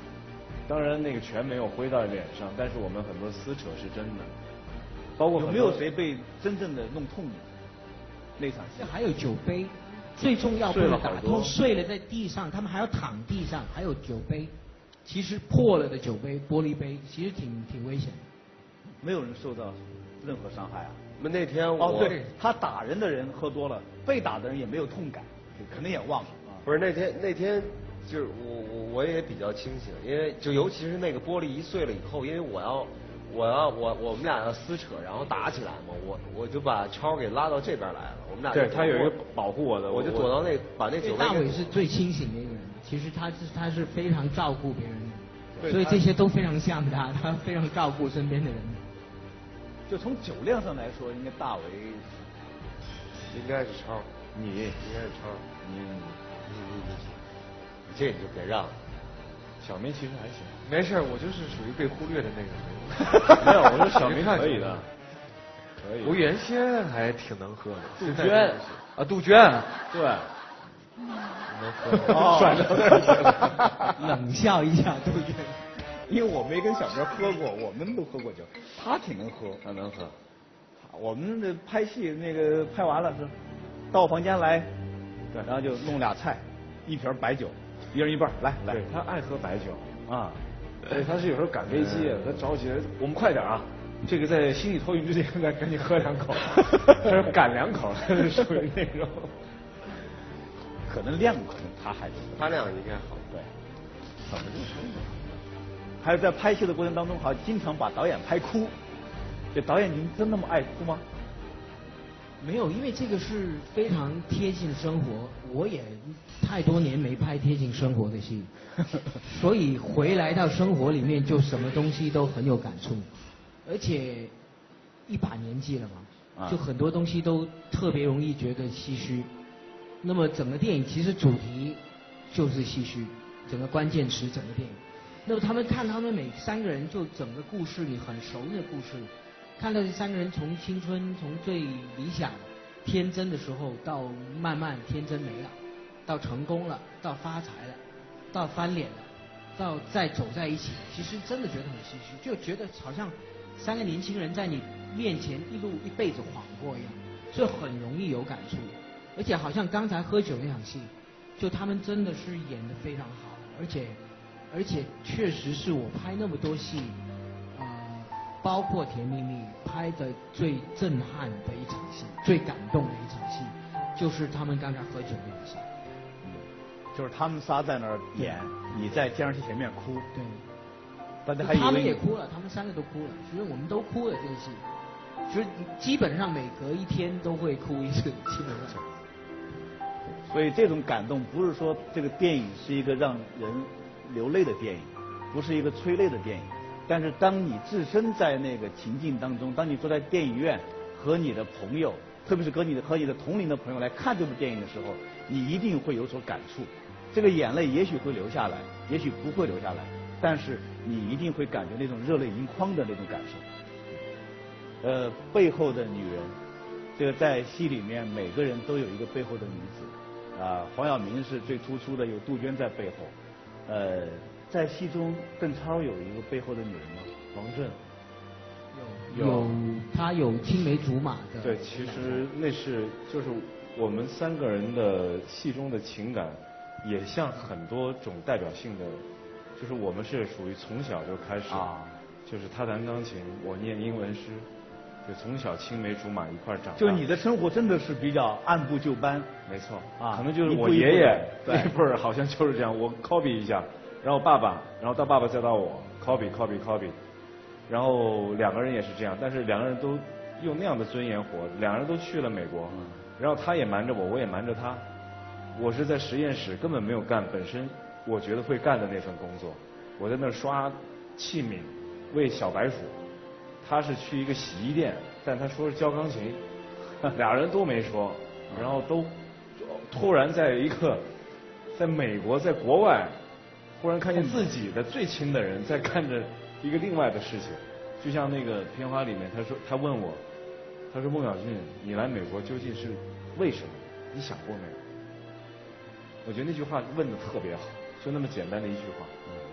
当然那个全没有挥到脸上，但是我们很多撕扯是真的，包括有没有谁被真正的弄痛的那场戏？ 还有酒杯，最重要不能打痛，碎了在地上，他们还要躺地上，还有酒杯，其实破了的酒杯、玻璃杯，其实挺挺危险的。 没有人受到任何伤害啊。 那那天我哦，对，他打人的人喝多了，被打的人也没有痛感，可能也忘了。 不是那天那天就是我我我也比较清醒，因为就尤其是那个玻璃一碎了以后，因为我要我要我我们俩要撕扯，然后打起来嘛，我我就把超给拉到这边来了，我们俩对他有一个保护我的， 我就躲到那把那酒杯。 大伟是最清醒的一个人，其实他是他是非常照顾别人的，所以这些都非常像他，他非常照顾身边的人。 就从酒量上来说，应该大为应该是超， 你应该是超， 你你你你你这你就别让了。 小明其实还行， 没事，我就是属于被忽略的那个。 没有，我说小明可以的，可以。 我原先还挺能喝的。 杜鹃啊，杜鹃， 对， 能喝， 转到那儿去了， 冷笑一下杜鹃。 因为我没跟小明喝过，我们都喝过酒，他挺能喝， 他能喝。 我们的拍戏那个拍完了是到我房间来，对，然后就弄俩菜，一瓶白酒，一人一半，来来。 对他爱喝白酒啊， 对，他是有时候赶飞机，他着急，我们快点啊！这个在心里头晕之前，赶赶紧喝两口，他说赶两口，属于那种。 可能量可能他还他量应该好， 对，怎么就说呢？还有在拍戏的过程当中，好像经常把导演拍哭。这导演，您真那么爱哭吗？ 没有，因为这个是非常贴近生活。我也太多年没拍贴近生活的戏，所以回来到生活里面，就什么东西都很有感触。而且一把年纪了嘛，就很多东西都特别容易觉得唏嘘。那么整个电影其实主题就是唏嘘，整个关键词整个电影。那么他们看他们每三个人，就整个故事里很熟的故事，看到这三个人从青春从最理想天真的时候，到慢慢天真没了，到成功了，到发财了，到翻脸了，到再走在一起，其实真的觉得很唏嘘，就觉得好像三个年轻人在你面前一路一辈子晃过一样，所以很容易有感触。而且好像刚才喝酒那场戏，就他们真的是演得非常好，而且而且确实是我拍那么多戏，呃，包括《甜蜜蜜》拍的最震撼的一场戏，最感动的一场戏，就是他们刚才喝酒那场戏。 嗯，就是他们仨在那儿演，你在监视器前面哭。 对。 大家还以为他们也哭了，他们三个都哭了，其实我们都哭了这个戏，就是基本上每隔一天都会哭一次，基本上。 所以这种感动不是说这个电影是一个让人流泪的电影，不是一个催泪的电影，但是当你置身在那个情境当中，当你坐在电影院和你的朋友，特别是和你的和你的同龄的朋友来看这部电影的时候，你一定会有所感触。这个眼泪也许会流下来，也许不会流下来，但是你一定会感觉那种热泪盈眶的那种感受。呃，背后的女人，这个在戏里面每个人都有一个背后的女子。啊，黄晓明是最突出的，有杜鹃在背后。呃，在戏中，邓超有一个背后的女人吗？王震。 有，有，他有青梅竹马的。 对，其实那是就是我们三个人的戏中的情感，也像很多种代表性的，就是我们是属于从小就开始，啊、就是他弹钢琴，我念英文诗。就从小青梅竹马一块长大， 就你的生活真的是比较按部就班。 没错啊， 可能就是我爷爷那辈儿好像就是这样，我 copy 一下，然后爸爸，然后到爸爸再到我 copy copy copy， 然后两个人也是这样，但是两个人都用那样的尊严活，两个人都去了美国，嗯、然后他也瞒着我，我也瞒着他，我是在实验室根本没有干本身我觉得会干的那份工作，我在那儿刷器皿，喂小白鼠。他是去一个洗衣店，但他说是教钢琴，俩人都没说，然后都突然在一个在美国在国外，忽然看见自己的最亲的人在干着一个另外的事情，就像那个片花里面，他说他问我，他说孟小俊，你来美国究竟是为什么？你想过没有？我觉得那句话问的特别好，就那么简单的一句话。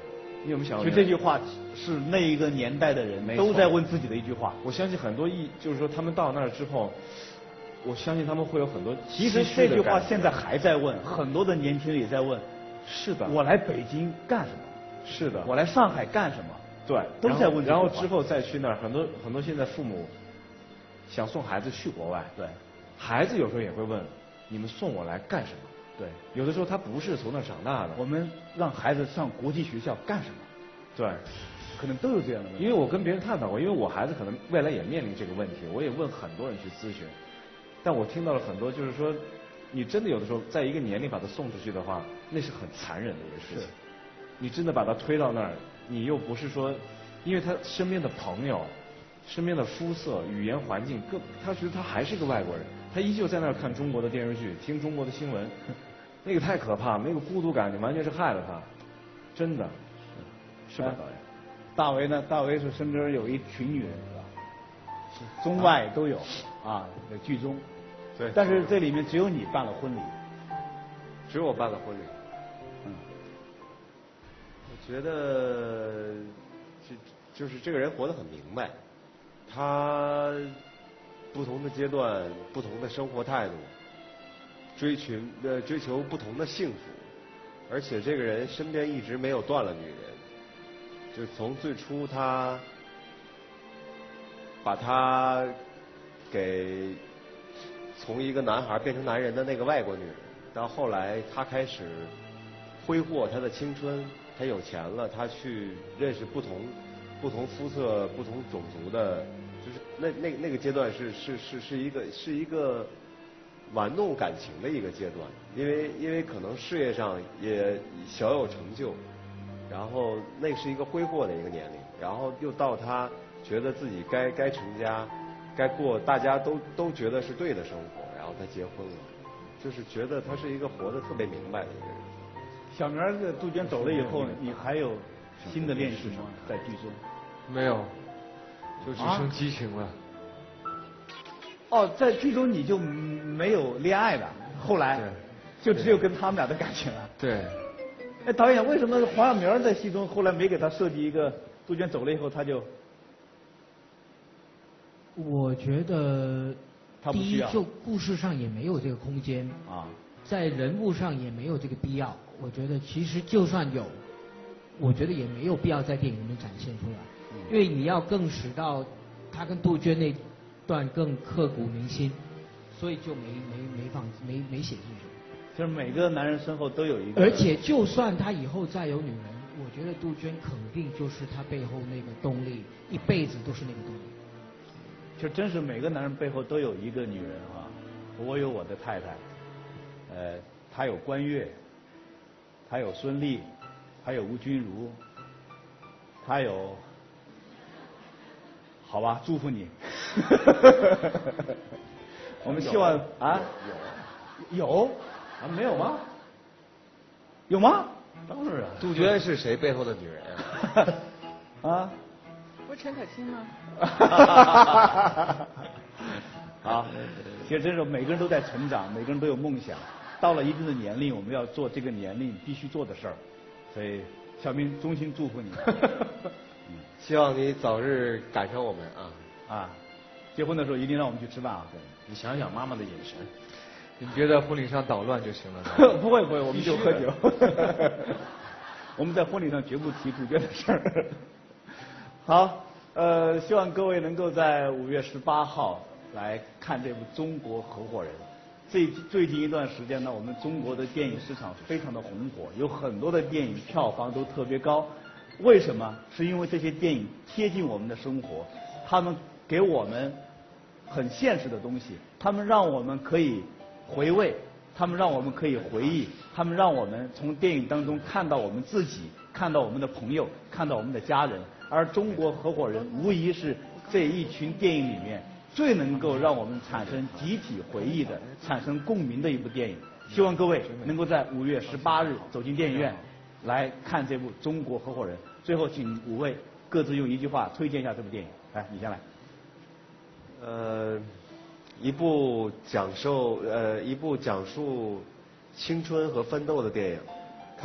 你有没有想过？ 其实这句话是那一个年代的人都在问自己的一句话。 我相信很多艺，就是说他们到那儿之后，我相信他们会有很多。 其实这句话现在还在问，很多的年轻人也在问。 是的。 我来北京干什么？ 是的。 我来上海干什么？ 对， 都在问这句话。 然后之后再去那儿，很多很多现在父母想送孩子去国外， 对， 孩子有时候也会问，你们送我来干什么？ 对， 有的时候他不是从那儿长大的。 我们让孩子上国际学校干什么？ 对， 可能都有这样的问题。 因为我跟别人探讨过，因为我孩子可能未来也面临这个问题，我也问很多人去咨询，但我听到了很多，就是说，你真的有的时候在一个年龄把他送出去的话，那是很残忍的一个事情。你真的把他推到那儿，你又不是说，因为他身边的朋友、身边的肤色、语言环境各，他觉得他还是个外国人，他依旧在那儿看中国的电视剧、听中国的新闻，那个太可怕，那个孤独感，你完全是害了他，真的，是吧，导演？ 大为呢？大为是身边有一群女人，是吧？是中外都有啊，在剧中。 对。 但是这里面只有你办了婚礼。 只有我办了婚礼。 嗯。 我觉得，就就是这个人活得很明白，他不同的阶段、不同的生活态度，追求呃追求不同的幸福，而且这个人身边一直没有断了女人。就从最初他把他给从一个男孩变成男人的那个外国女人，到后来他开始挥霍他的青春，他有钱了，他去认识不同不同肤色、不同种族的，就是那那那个阶段是是是是一个是一个玩弄感情的一个阶段，因为因为可能事业上也小有成就。然后那是一个挥霍的一个年龄，然后又到他觉得自己该该成家，该过大家都都觉得是对的生活，然后他结婚了，就是觉得他是一个活得特别明白的一个人。 小明儿杜鹃走了以后，你还有新的恋情吗？在剧中？ 没有，就只剩激情了。 啊、哦，在剧中你就没有恋爱了，后来就只有跟他们俩的感情了。 对。 哎，导演，为什么黄晓明在戏中后来没给他设计一个杜鹃走了以后他就？ 我觉得，第一就故事上也没有这个空间啊， 在人物上也没有这个必要。我觉得其实就算有，我觉得也没有必要在电影里面展现出来，嗯、因为你要更使到他跟杜鹃那段更刻骨铭心，所以就没没没放没没写进去。 就是每个男人身后都有一个， 而且就算他以后再有女人，我觉得杜鹃肯定就是他背后那个动力，一辈子都是那个动力。 就真是每个男人背后都有一个女人啊！我有我的太太，呃，他有关悦，他有孙俪，他有吴君如，他有，好吧，祝福你。我们希望啊，有。有啊，没有吗？有吗？当然啊。 杜鹃是谁背后的女人呀？ 啊？ 不是陈可辛吗？ 好，其实真是每个人都在成长，每个人都有梦想。到了一定的年龄，我们要做这个年龄必须做的事儿。所以，小明衷心祝福你。 嗯，希望你早日赶上我们啊啊！结婚的时候一定让我们去吃饭啊！ 你想想妈妈的眼神。 你别在婚礼上捣乱就行了。 不会不会，我们就喝酒。我们在婚礼上绝不提杜鹃的事儿。好，呃，希望各位能够在五月十八号来看这部《中国合伙人》。最最近一段时间呢，我们中国的电影市场非常的红火，有很多的电影票房都特别高。为什么？是因为这些电影贴近我们的生活，他们给我们很现实的东西，他们让我们可以回味，他们让我们可以回忆，他们让我们从电影当中看到我们自己，看到我们的朋友，看到我们的家人。而中国合伙人无疑是这一群电影里面最能够让我们产生集体回忆的、产生共鸣的一部电影。希望各位能够在五月十八日走进电影院来看这部《中国合伙人》。最后，请五位各自用一句话推荐一下这部电影。来，你先来。 呃，一部讲述呃一部讲述青春和奋斗的电影。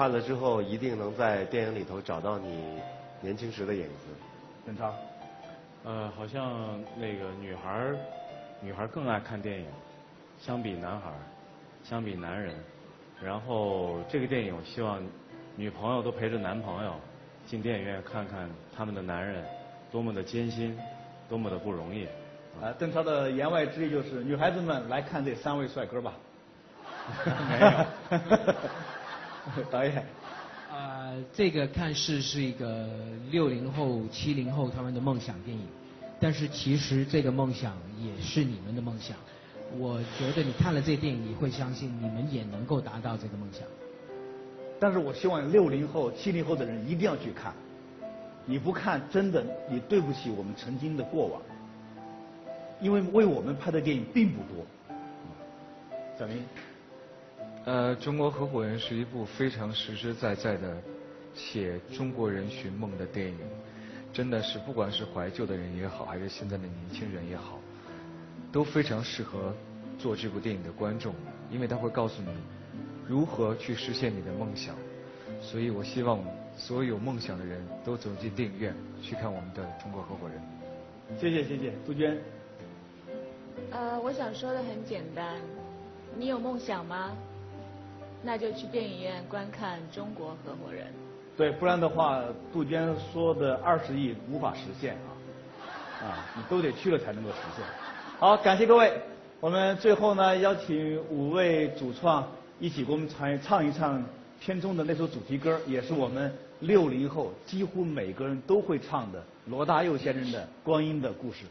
看了之后一定能在电影里头找到你年轻时的影子。 邓超， 呃，好像那个女孩儿，女孩儿更爱看电影，相比男孩儿，相比男人。然后这个电影，我希望女朋友都陪着男朋友进电影院看看他们的男人多么的艰辛，多么的不容易。 啊，邓超的言外之意就是，女孩子们来看这三位帅哥吧。 没有。 导演。 呃，这个看似是一个六零后、七零后他们的梦想电影，但是其实这个梦想也是你们的梦想。我觉得你看了这电影，你会相信你们也能够达到这个梦想。 但是我希望六零后、七零后的人一定要去看，你不看，真的你对不起我们曾经的过往，因为为我们拍的电影并不多。小明。 呃，中国合伙人是一部非常实实在在的写中国人寻梦的电影，真的是不管是怀旧的人也好，还是现在的年轻人也好，都非常适合做这部电影的观众，因为它会告诉你如何去实现你的梦想。所以我希望所有有梦想的人都走进电影院去看我们的中国合伙人。 谢谢谢谢，杜鹃。 呃，我想说的很简单，你有梦想吗？那就去电影院观看《中国合伙人》。 对，不然的话，杜鹃说的二十亿无法实现啊！啊，你都得去了才能够实现。好，感谢各位。我们最后呢，邀请五位主创一起给我们唱唱一唱片中的那首主题歌，也是我们六零后几乎每个人都会唱的罗大佑先生的《光阴的故事》。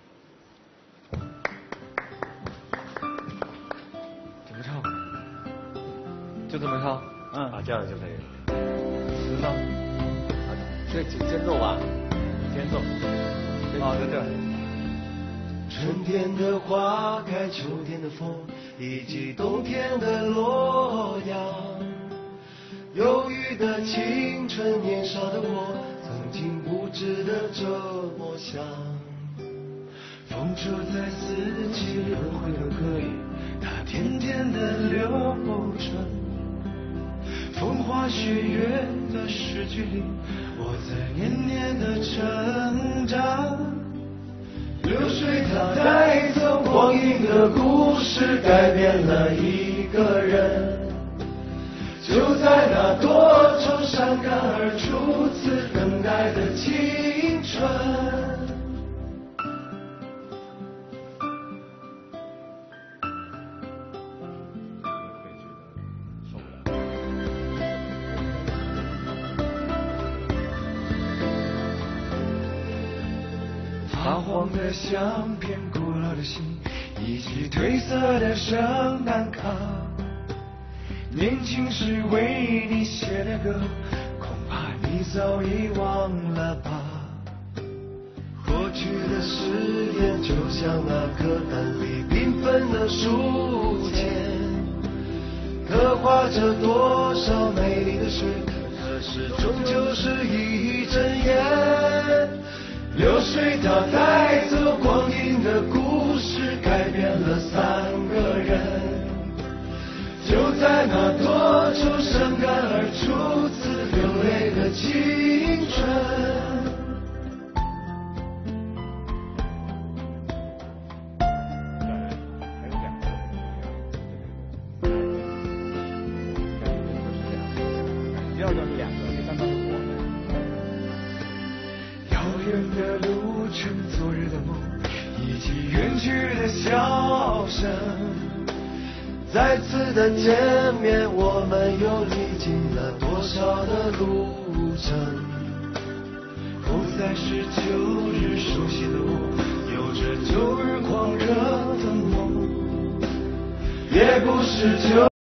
怎么唱？就这么唱？ 嗯，啊，这样就可以了。 词呢？ 啊，这间奏吧， 间奏。 啊，在这儿。 春天的花开，秋天的风，以及冬天的洛阳。忧郁的青春，年少的我，曾经无知的这么想。风车在四季轮回的歌里，它甜甜的流着。风花雪月的诗句里，我在年年的成长。流水它带走光阴的故事，改变了一个人。就在那多愁善感而初次等待的青春。发黄的相片，古老的信，以及褪色的圣诞卡。年轻时为你写的歌，恐怕你早已忘了吧。过去的誓言，就像那歌单里缤纷的书签，刻画着多少美丽的诗，可是终究是一阵烟。流水它带走光阴的故事，改变了三个人。就在那多愁善感而初次流泪的青春。 第二段是两个，第三段是我们。 遥远的路程，昨日的梦，以及远去的笑声。再次的见面，我们又历经了多少的路程？不再是旧日熟悉的我，有着旧日狂热的梦，也不是旧。